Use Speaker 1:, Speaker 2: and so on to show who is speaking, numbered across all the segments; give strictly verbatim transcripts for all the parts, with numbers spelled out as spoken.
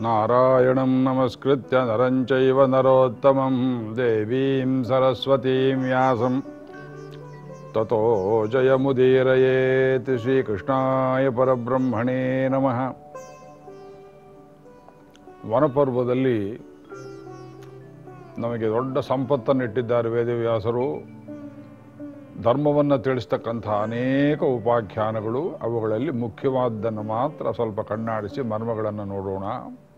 Speaker 1: ನಾರಾಯಣಂ ನಮಸ್ಕೃತ್ಯ ನರಂ ಚೈವ ನರೋತ್ತಮಂ ದೇವೀಂ ಸರಸ್ವತೀಂ ವ್ಯಾಸಂ ತತೋ ಜಯಮುದೀರಯೇತ್. ಶ್ರೀಕೃಷ್ಣಾಯ ಪರಬ್ರಹ್ಮಣೇ ನಮಃ. ವನಪರ್ವದಲ್ಲಿ ನಮಗೆ ದೊಡ್ಡ ಸಂಪತ್ತನ್ನಿಟ್ಟಿದ್ದಾರೆ ವೇದವ್ಯಾಸರು. ಧರ್ಮವನ್ನು ತಿಳಿಸ್ತಕ್ಕಂಥ ಅನೇಕ ಉಪಾಖ್ಯಾನಗಳು, ಅವುಗಳಲ್ಲಿ ಮುಖ್ಯವಾದ್ದನ್ನು ಮಾತ್ರ ಸ್ವಲ್ಪ ಕಣ್ಣಾಡಿಸಿ ಮರ್ಮಗಳನ್ನು ನೋಡೋಣ.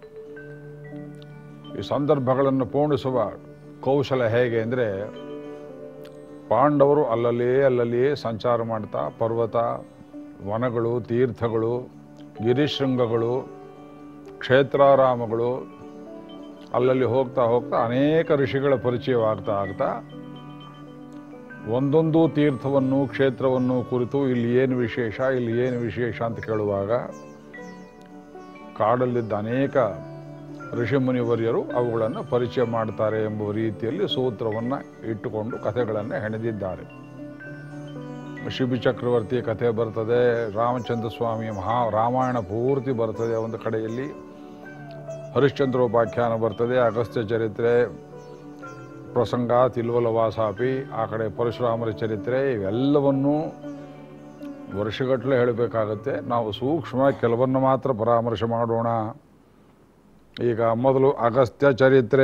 Speaker 1: ಈ ಸಂದರ್ಭಗಳನ್ನು ಪೂರ್ಣಿಸುವ ಕೌಶಲ ಹೇಗೆ ಅಂದರೆ, ಪಾಂಡವರು ಅಲ್ಲಲ್ಲಿಯೇ ಅಲ್ಲಲ್ಲಿಯೇ ಸಂಚಾರ ಮಾಡ್ತಾ ಪರ್ವತ, ವನಗಳು, ತೀರ್ಥಗಳು, ಗಿರಿಶೃಂಗಗಳು, ಕ್ಷೇತ್ರಾರಾಮಗಳು, ಅಲ್ಲಲ್ಲಿ ಹೋಗ್ತಾ ಹೋಗ್ತಾ ಅನೇಕ ಋಷಿಗಳ ಪರಿಚಯವಾಗ್ತಾ ಆಗ್ತಾ ಒಂದೊಂದು ತೀರ್ಥವನ್ನು ಕ್ಷೇತ್ರವನ್ನು ಕುರಿತು ಇಲ್ಲಿ ಏನು ವಿಶೇಷ ಇಲ್ಲಿ ಏನು ವಿಶೇಷ ಅಂತ ಕೇಳುವಾಗ ಕಾಡಲ್ಲಿದ್ದ ಅನೇಕ ಋಷಿಮುನಿವರ್ಯರು ಅವುಗಳನ್ನು ಪರಿಚಯ ಮಾಡ್ತಾರೆ ಎಂಬ ರೀತಿಯಲ್ಲಿ ಸೂತ್ರವನ್ನು ಇಟ್ಟುಕೊಂಡು ಕಥೆಗಳನ್ನು ಹೆಣೆದಿದ್ದಾರೆ. ಶಿಬಿ ಚಕ್ರವರ್ತಿ ಕಥೆ ಬರ್ತದೆ, ರಾಮಚಂದ್ರ ಸ್ವಾಮಿಯ ಮಹಾ ರಾಮಾಯಣ ಪೂರ್ತಿ ಬರ್ತದೆ ಒಂದು ಕಡೆಯಲ್ಲಿ, ಹರಿಶ್ಚಂದ್ರೋಪಾಖ್ಯಾನ ಬರ್ತದೆ, ಅಗಸ್ತ್ಯ ಚರಿತ್ರೆ, ಪ್ರಸಂಗ, ತಿಲ್ವಲ ವಾಸಾಪಿ, ಆ ಕಡೆ ಪರಶುರಾಮರ ಚರಿತ್ರೆ, ಇವೆಲ್ಲವನ್ನೂ ವರ್ಷಗಟ್ಟಲೆ ಹೇಳಬೇಕಾಗತ್ತೆ. ನಾವು ಸೂಕ್ಷ್ಮ ಕೆಲವನ್ನು ಮಾತ್ರ ಪರಾಮರ್ಶೆ ಮಾಡೋಣ. ಈಗ ಮೊದಲು ಅಗಸ್ತ್ಯ ಚರಿತ್ರೆ.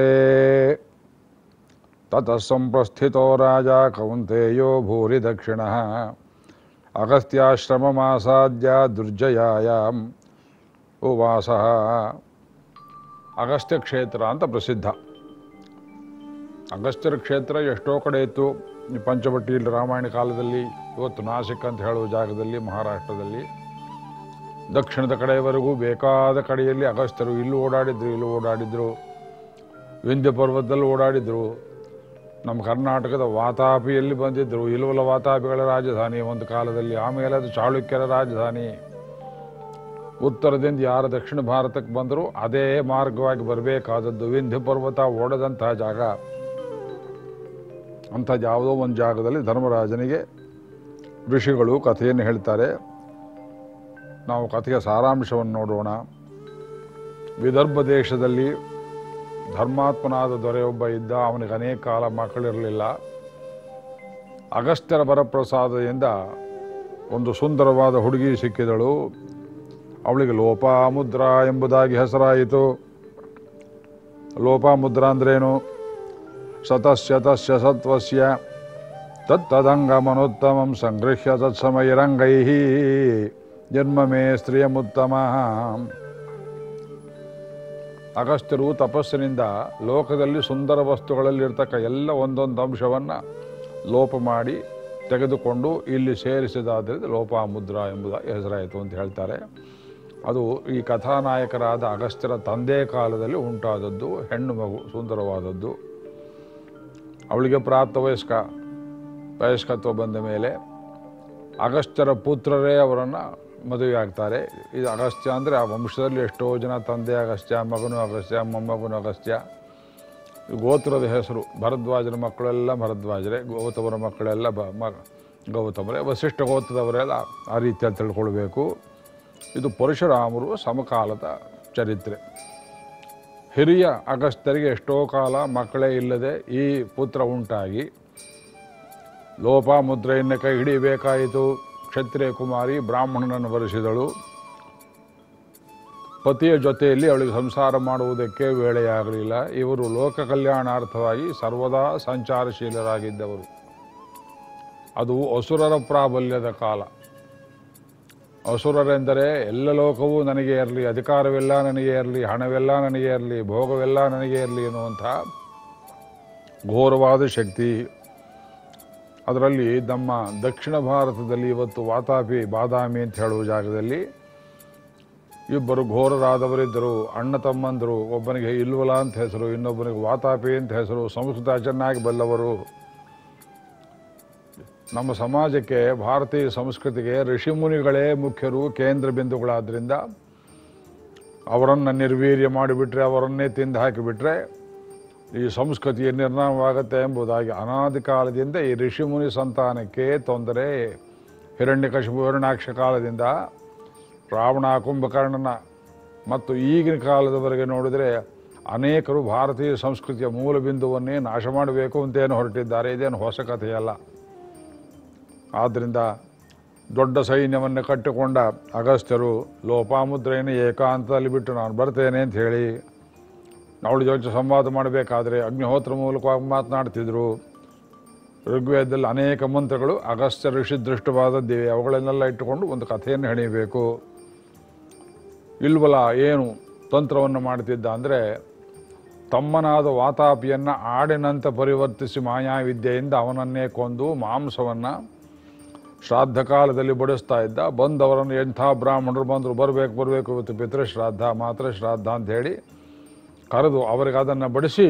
Speaker 1: ತತಃ ಸಂಪ್ರಸ್ಥಿತೋ ರಾಜ ಕೌಂತೆಯೋ ಭೂರಿ ದಕ್ಷಿಣಃ ಅಗಸ್ತ್ಯಾಶ್ರಮಮಾಸಾದ್ಯ ದುರ್ಜಯಾಯಾಂ ಉವಾಸಃ. ಅಗಸ್ತ್ಯ ಕ್ಷೇತ್ರ ಅಂತ ಪ್ರಸಿದ್ಧ. ಅಗಸ್ತ್ಯರ ಕ್ಷೇತ್ರ ಎಷ್ಟೋ ಕಡೆ ಇತ್ತು. ಈ ಪಂಚವಟಿಯಲ್ಲಿ ರಾಮಾಯಣ ಕಾಲದಲ್ಲಿ, ಇವತ್ತು ನಾಸಿಕ್ ಅಂತ ಹೇಳುವ ಜಾಗದಲ್ಲಿ ಮಹಾರಾಷ್ಟ್ರದಲ್ಲಿ, ದಕ್ಷಿಣದ ಕಡೆಯವರೆಗೂ ಬೇಕಾದ ಕಡೆಯಲ್ಲಿ ಅಗಸ್ತ್ಯರು ಇಲ್ಲೂ ಓಡಾಡಿದ್ರು, ಇಲ್ಲೂ ಓಡಾಡಿದ್ರು, ವಿಂಧ್ಯ ಪರ್ವತದಲ್ಲಿ ಓಡಾಡಿದ್ರು, ನಮ್ಮ ಕರ್ನಾಟಕದ ವಾತಾಪಿಯಲ್ಲಿ ಬಂದಿದ್ದರು. ಇಲ್ವಲ ವಾತಾಪಿಗಳ ರಾಜಧಾನಿ ಒಂದು ಕಾಲದಲ್ಲಿ, ಆಮೇಲೆ ಅದು ಚಾಳುಕ್ಯರ ರಾಜಧಾನಿ. ಉತ್ತರದಿಂದ ಯಾರು ದಕ್ಷಿಣ ಭಾರತಕ್ಕೆ ಬಂದರೂ ಅದೇ ಮಾರ್ಗವಾಗಿ ಬರಬೇಕಾದದ್ದು. ವಿಂಧ್ಯ ಪರ್ವತ ಓಡದಂತಹ ಜಾಗ. ಅಂಥದ್ದು ಯಾವುದೋ ಒಂದು ಜಾಗದಲ್ಲಿ ಧರ್ಮರಾಜನಿಗೆ ಋಷಿಗಳು ಕಥೆಯನ್ನು ಹೇಳ್ತಾರೆ. ನಾವು ಕಥೆಯ ಸಾರಾಂಶವನ್ನು ನೋಡೋಣ. ವಿದರ್ಭ ದೇಶದಲ್ಲಿ ಧರ್ಮಾತ್ಮನಾದ ದೊರೆಯೊಬ್ಬ ಇದ್ದ. ಅವನಿಗೆ ಅನೇಕ ಕಾಲ ಮಕ್ಕಳಿರಲಿಲ್ಲ. ಅಗಸ್ತ್ಯರ ವರಪ್ರಸಾದದಿಂದ ಒಂದು ಸುಂದರವಾದ ಹುಡುಗಿ ಸಿಕ್ಕಿದಳು. ಅವಳಿಗೆ ಲೋಪಾಮುದ್ರಾ ಎಂಬುದಾಗಿ ಹೆಸರಾಯಿತು. ಲೋಪಾಮುದ್ರಾ ಅಂದ್ರೇನು? ಸತಸ್ಯ ತಸ್ಯ ಸತ್ವಸ್ಯ ತತ್ತದಂಗಮನುತ್ತಮಂ ಸಂಗೃಹ್ಯ ತತ್ಸಮೈರಂಗೈಃ ಜನ್ಮ ಮೇ ಸ್ತ್ರೀಯಮುತ್ತಮ. ಅಗಸ್ತ್ಯರು ತಪಸ್ಸಿನಿಂದ ಲೋಕದಲ್ಲಿ ಸುಂದರ ವಸ್ತುಗಳಲ್ಲಿರ್ತಕ್ಕ ಎಲ್ಲ ಒಂದೊಂದು ಅಂಶವನ್ನು ಲೋಪ ಮಾಡಿ ತೆಗೆದುಕೊಂಡು ಇಲ್ಲಿ ಸೇರಿಸಿದಾದ್ರಿಂದ ಲೋಪಾಮುದ್ರಾ ಎಂಬುದಾಗಿ ಹೆಸರಾಯಿತು ಅಂತ ಹೇಳ್ತಾರೆ. ಅದು ಈ ಕಥಾನಾಯಕರಾದ ಅಗಸ್ತ್ಯರ ತಂದೆ ಕಾಲದಲ್ಲಿ ಉಂಟಾದದ್ದು. ಹೆಣ್ಣು ಮಗು, ಸುಂದರವಾದದ್ದು. ಅವಳಿಗೆ ಪ್ರಾಪ್ತ ವಯಸ್ಕ ವಯಸ್ಕತ್ವ ಬಂದ ಮೇಲೆ ಅಗಸ್ತ್ಯರ ಪುತ್ರರೇ ಅವರನ್ನು ಮದುವೆ ಆಗ್ತಾರೆ. ಇದು ಅಗಸ್ತ್ಯ ಅಂದರೆ ಆ ವಂಶದಲ್ಲಿ ಎಷ್ಟೋ ಜನ ತಂದೆ ಅಗಸ್ತ್ಯ, ಮಗನು ಅಗಸ್ತ್ಯ, ಮೊಮ್ಮಗನು ಅಗಸ್ತ್ಯ. ಗೋತ್ರದ ಹೆಸರು. ಭರದ್ವಾಜನ ಮಕ್ಕಳೆಲ್ಲ ಭರದ್ವಾಜರೇ, ಗೌತಮರ ಮಕ್ಕಳೆಲ್ಲ ಬ ಮ ಗೌತಮರೇ, ವಸಿಷ್ಠ ಗೋತ್ರದವರೆಲ್ಲ ಆ ರೀತಿಯಲ್ಲಿ ತಿಳ್ಕೊಳ್ಬೇಕು. ಇದು ಪರಶುರಾಮರು ಸಮಕಾಲದ ಚರಿತ್ರೆ. ಹಿರಿಯ ಅಗಸ್ತ್ಯರಿಗೆ ಎಷ್ಟೋ ಕಾಲ ಮಕ್ಕಳೇ ಇಲ್ಲದೆ ಈ ಪುತ್ರ ಉಂಟಾಗಿ ಲೋಪಾಮುದ್ರೆಯನ್ನು ಕೈ ಹಿಡಿಯಬೇಕಾಯಿತು. ಕ್ಷತ್ರಿಯ ಕುಮಾರಿ ಬ್ರಾಹ್ಮಣನನ್ನು ವರಿಸಿದಳು. ಪತಿಯ ಜೊತೆಯಲ್ಲಿ ಅವಳಿಗೆ ಸಂಸಾರ ಮಾಡುವುದಕ್ಕೆ ವೇಳೆಯಾಗಲಿಲ್ಲ. ಇವರು ಲೋಕ ಕಲ್ಯಾಣಾರ್ಥವಾಗಿ ಸರ್ವದಾ ಸಂಚಾರಶೀಲರಾಗಿದ್ದವರು. ಅದು ಅಸುರರ ಪ್ರಾಬಲ್ಯದ ಕಾಲ. ಅಸುರರೆಂದರೆ ಎಲ್ಲ ಲೋಕವೂ ನನಗೆ ಇರಲಿ, ಅಧಿಕಾರವೆಲ್ಲ ನನಗೆ ಇರಲಿ, ಹಣವೆಲ್ಲ ನನಗೆ ಇರಲಿ, ಭೋಗವೆಲ್ಲ ನನಗೆ ಇರಲಿ ಎನ್ನುವಂಥ ಘೋರವಾದ ಶಕ್ತಿ. ಅದರಲ್ಲಿ ನಮ್ಮ ದಕ್ಷಿಣ ಭಾರತದಲ್ಲಿ ಇವತ್ತು ವಾತಾಪಿ, ಬಾದಾಮಿ ಅಂತ ಹೇಳುವ ಜಾಗದಲ್ಲಿ ಇಬ್ಬರು ಘೋರರಾದವರಿದ್ದರು. ಅಣ್ಣ ತಮ್ಮಂದರು. ಒಬ್ಬನಿಗೆ ಇಲ್ವಲ ಅಂತ ಹೆಸರು, ಇನ್ನೊಬ್ಬನಿಗೆ ವಾತಾಪಿ ಅಂತ ಹೆಸರು. ಸಂಸ್ಕೃತ ಚೆನ್ನಾಗಿ ಬಲ್ಲವರು. ನಮ್ಮ ಸಮಾಜಕ್ಕೆ, ಭಾರತೀಯ ಸಂಸ್ಕೃತಿಗೆ ಋಷಿಮುನಿಗಳೇ ಮುಖ್ಯರು, ಕೇಂದ್ರ ಬಿಂದುಗಳಾದ್ದರಿಂದ ಅವರನ್ನು ನಿರ್ವೀರ್ಯ ಮಾಡಿಬಿಟ್ರೆ, ಅವರನ್ನೇ ತಿಂದು ಹಾಕಿಬಿಟ್ರೆ ಈ ಸಂಸ್ಕೃತಿಯ ನಿರ್ನಾಮವಾಗುತ್ತೆ ಎಂಬುದಾಗಿ ಅನಾದಿ ಕಾಲದಿಂದ ಈ ಋಷಿಮುನಿ ಸಂತಾನಕ್ಕೆ ತೊಂದರೆ. ಹಿರಣ್ಯಕಶಿಪು ಹಿರಣ್ಯಾಕ್ಷ ಕಾಲದಿಂದ ರಾವಣ ಕುಂಭಕರ್ಣನ ಮತ್ತು ಈಗಿನ ಕಾಲದವರೆಗೆ ನೋಡಿದರೆ ಅನೇಕರು ಭಾರತೀಯ ಸಂಸ್ಕೃತಿಯ ಮೂಲ ಬಿಂದುವನ್ನೇ ನಾಶ ಮಾಡಬೇಕು ಅಂತೇನು ಹೊರಟಿದ್ದಾರೆ. ಇದೇನು ಹೊಸ ಕಥೆಯಲ್ಲ. ಆದ್ದರಿಂದ ದೊಡ್ಡ ಸೈನ್ಯವನ್ನು ಕಟ್ಟಿಕೊಂಡ ಅಗಸ್ತ್ಯರು ಲೋಪಾಮುದ್ರೆಯನ್ನು ಏಕಾಂತದಲ್ಲಿ ಬಿಟ್ಟು ನಾನು ಬರ್ತೇನೆ ಅಂತ ಹೇಳಿ ಅವಳ ಜೊತೆ ಸಂವಾದ ಮಾಡಬೇಕಾದ್ರೆ ಅಗ್ನಿಹೋತ್ರ ಮೂಲಕವಾಗಿ ಮಾತನಾಡ್ತಿದ್ರು. ಋಗ್ವೇದದಲ್ಲಿ ಅನೇಕ ಮಂತ್ರಗಳು ಅಗಸ್ತ್ಯ ಋಷಿ ದೃಷ್ಟವಾದದ್ದಿವೆ. ಅವುಗಳನ್ನೆಲ್ಲ ಇಟ್ಟುಕೊಂಡು ಒಂದು ಕಥೆಯನ್ನು ಹೆಣೀಬೇಕು. ಇಲ್ವಲ್ಲ ಏನು ತಂತ್ರವನ್ನು ಮಾಡ್ತಿದ್ದ ಅಂದರೆ ತಮ್ಮನಾದ ವಾತಾಪಿಯನ್ನು ಆಡಿನಂತೆ ಪರಿವರ್ತಿಸಿ ಮಾಯಾವಿದ್ಯೆಯಿಂದ ಅವನನ್ನೇ ಕೊಂದು ಮಾಂಸವನ್ನು ಶ್ರಾದ್ದ ಕಾಲದಲ್ಲಿ ಬಡಿಸ್ತಾ ಇದ್ದ. ಬಂದವರನ್ನು ಎಂಥ ಬ್ರಾಹ್ಮಣರು ಬಂದರು, ಬರಬೇಕು ಬರಬೇಕು ಇವತ್ತು ಪಿತೃಶ್ರಾದ್ದ ಮಾತ್ರ ಶ್ರಾದ್ದ ಅಂತ ಹೇಳಿ ಕರೆದು ಅವರಿಗೆ ಅದನ್ನು ಬಡಿಸಿ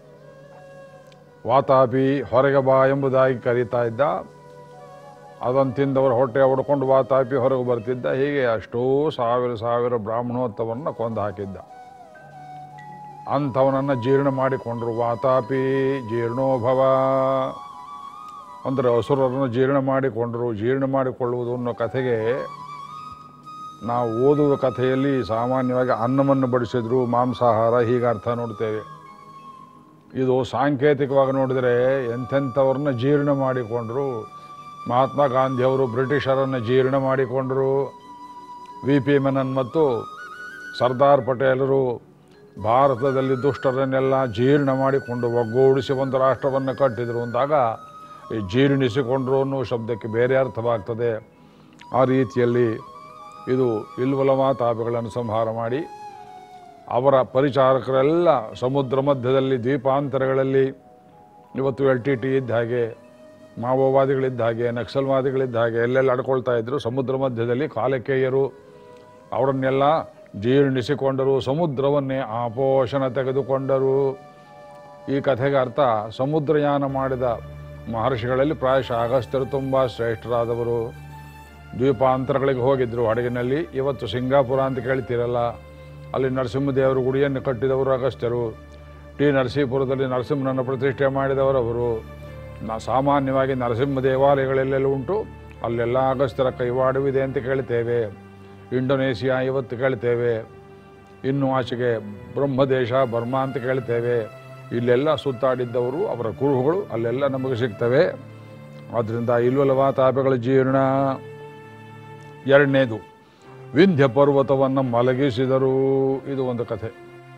Speaker 1: ವಾತಾಪಿ ಹೊರಗೆ ಬಾ ಎಂಬುದಾಗಿ ಕರೀತಾ ಇದ್ದ. ಅದನ್ನು ತಿಂದವರು ಹೊಟ್ಟೆ ಹೊಡ್ಕೊಂಡು ವಾತಾಪಿ ಹೊರಗೆ ಬರ್ತಿದ್ದ. ಹೀಗೆ ಅಷ್ಟೋ ಸಾವಿರ ಸಾವಿರ ಬ್ರಾಹ್ಮಣೋತ್ತವನ್ನು ಕೊಂದು ಹಾಕಿದ್ದ. ಅಂಥವನನ್ನು ಜೀರ್ಣ ಮಾಡಿಕೊಂಡ್ರು. ವಾತಾಪಿ ಜೀರ್ಣೋಭವ ಅಂದರೆ ಅಸುರರನ್ನು ಜೀರ್ಣ ಮಾಡಿಕೊಂಡರು. ಜೀರ್ಣ ಮಾಡಿಕೊಳ್ಳುವುದು ಅನ್ನೋ ಕಥೆಗೆ ನಾವು ಓದುವ ಕಥೆಯಲ್ಲಿ ಸಾಮಾನ್ಯವಾಗಿ ಅನ್ನವನ್ನು ಬಡಿಸಿದ್ರು, ಮಾಂಸಾಹಾರ ಹೀಗೆ ಅರ್ಥ ನೋಡ್ತೇವೆ. ಇದು ಸಾಂಕೇತಿಕವಾಗಿ ನೋಡಿದರೆ ಎಂಥೆಂಥವ್ರನ್ನ ಜೀರ್ಣ ಮಾಡಿಕೊಂಡ್ರು. ಮಹಾತ್ಮ ಗಾಂಧಿಯವರು ಬ್ರಿಟಿಷರನ್ನು ಜೀರ್ಣ ಮಾಡಿಕೊಂಡರು. ವಿ ಪಿ ಮೆನನ್ ಮತ್ತು ಸರ್ದಾರ್ ಪಟೇಲರು ಭಾರತದಲ್ಲಿ ದುಷ್ಟರನ್ನೆಲ್ಲ ಜೀರ್ಣ ಮಾಡಿಕೊಂಡು ಒಗ್ಗೂಡಿಸಿ ಒಂದು ರಾಷ್ಟ್ರವನ್ನು ಕಟ್ಟಿದರು ಅಂದಾಗ ಈ ಜೀರ್ಣಿಸಿಕೊಂಡ್ರು ಅನ್ನೋ ಶಬ್ದಕ್ಕೆ ಬೇರೆ ಅರ್ಥವಾಗ್ತದೆ. ಆ ರೀತಿಯಲ್ಲಿ ಇದು ಇಲ್ವಲಮಾತಾಪಿಗಳನ್ನು ಸಂಹಾರ ಮಾಡಿ ಅವರ ಪರಿಚಾರಕರೆಲ್ಲ ಸಮುದ್ರ ಮಧ್ಯದಲ್ಲಿ ದ್ವೀಪಾಂತರಗಳಲ್ಲಿ ಇವತ್ತು ಎಲ್ ಟಿ ಟಿ ಇದ್ದ ಹಾಗೆ, ಮಾವೋವಾದಿಗಳಿದ್ದ ಹಾಗೆ, ನಕ್ಸಲ್ವಾದಿಗಳಿದ್ದ ಹಾಗೆ ಎಲ್ಲೆಲ್ಲ ಅಡ್ಕೊಳ್ತಾ ಇದ್ದರು. ಸಮುದ್ರ ಮಧ್ಯದಲ್ಲಿ ಕಾಲಕೇಯರು ಅವರನ್ನೆಲ್ಲ ಜೀರ್ಣಿಸಿಕೊಂಡರು. ಸಮುದ್ರವನ್ನೇ ಆಪೋಷಣ ತೆಗೆದುಕೊಂಡರು. ಈ ಕಥೆಗೆ ಅರ್ಥ ಸಮುದ್ರಯಾನ ಮಾಡಿದ ಮಹರ್ಷಿಗಳಲ್ಲಿ ಪ್ರಾಯಶಃ ಅಗಸ್ತ್ಯರು ತುಂಬ ಶ್ರೇಷ್ಠರಾದವರು. ದ್ವೀಪಾಂತರಗಳಿಗೆ ಹೋಗಿದ್ದರು ಹಡಗಿನಲ್ಲಿ. ಇವತ್ತು ಸಿಂಗಾಪುರ ಅಂತ ಕೇಳ್ತೀರಲ್ಲ, ಅಲ್ಲಿ ನರಸಿಂಹದೇವರ ಗುಡಿಯನ್ನು ಕಟ್ಟಿದವರು ಅಗಸ್ತ್ಯರು. ಟಿ ನರಸೀಪುರದಲ್ಲಿ ನರಸಿಂಹನನ್ನು ಪ್ರತಿಷ್ಠೆ ಮಾಡಿದವರವರು. ನಾ ಸಾಮಾನ್ಯವಾಗಿ ನರಸಿಂಹ ದೇವಾಲಯಗಳೆಲ್ಲೆಲ್ಲ ಉಂಟು, ಅಲ್ಲೆಲ್ಲ ಅಗಸ್ತ್ಯರ ಕೈವಾಡವಿದೆ ಅಂತ ಕೇಳ್ತೇವೆ. ಇಂಡೋನೇಷಿಯಾ ಇವತ್ತು ಕೇಳ್ತೇವೆ. ಇನ್ನು ಆಚೆಗೆ ಬ್ರಹ್ಮದೇಶ ಬರ್ಮಾ ಅಂತ ಕೇಳ್ತೇವೆ. ಇಲ್ಲೆಲ್ಲ ಸುತ್ತಾಡಿದ್ದವರು, ಅವರ ಕುರುಹುಗಳು ಅಲ್ಲೆಲ್ಲ ನಮಗೆ ಸಿಗ್ತವೆ. ಆದ್ದರಿಂದ ಇಲ್ವಲಮಾತಾಪಿಗಳ ಜೀರ್ಣ. ಎರಡನೇದು ವಿಂಧ್ಯ ಪರ್ವತವನ್ನು ಮಲಗಿಸಿದರು. ಇದು ಒಂದು ಕಥೆ.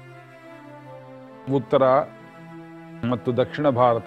Speaker 1: ಉತ್ತರ ಮತ್ತು ದಕ್ಷಿಣ ಭಾರತ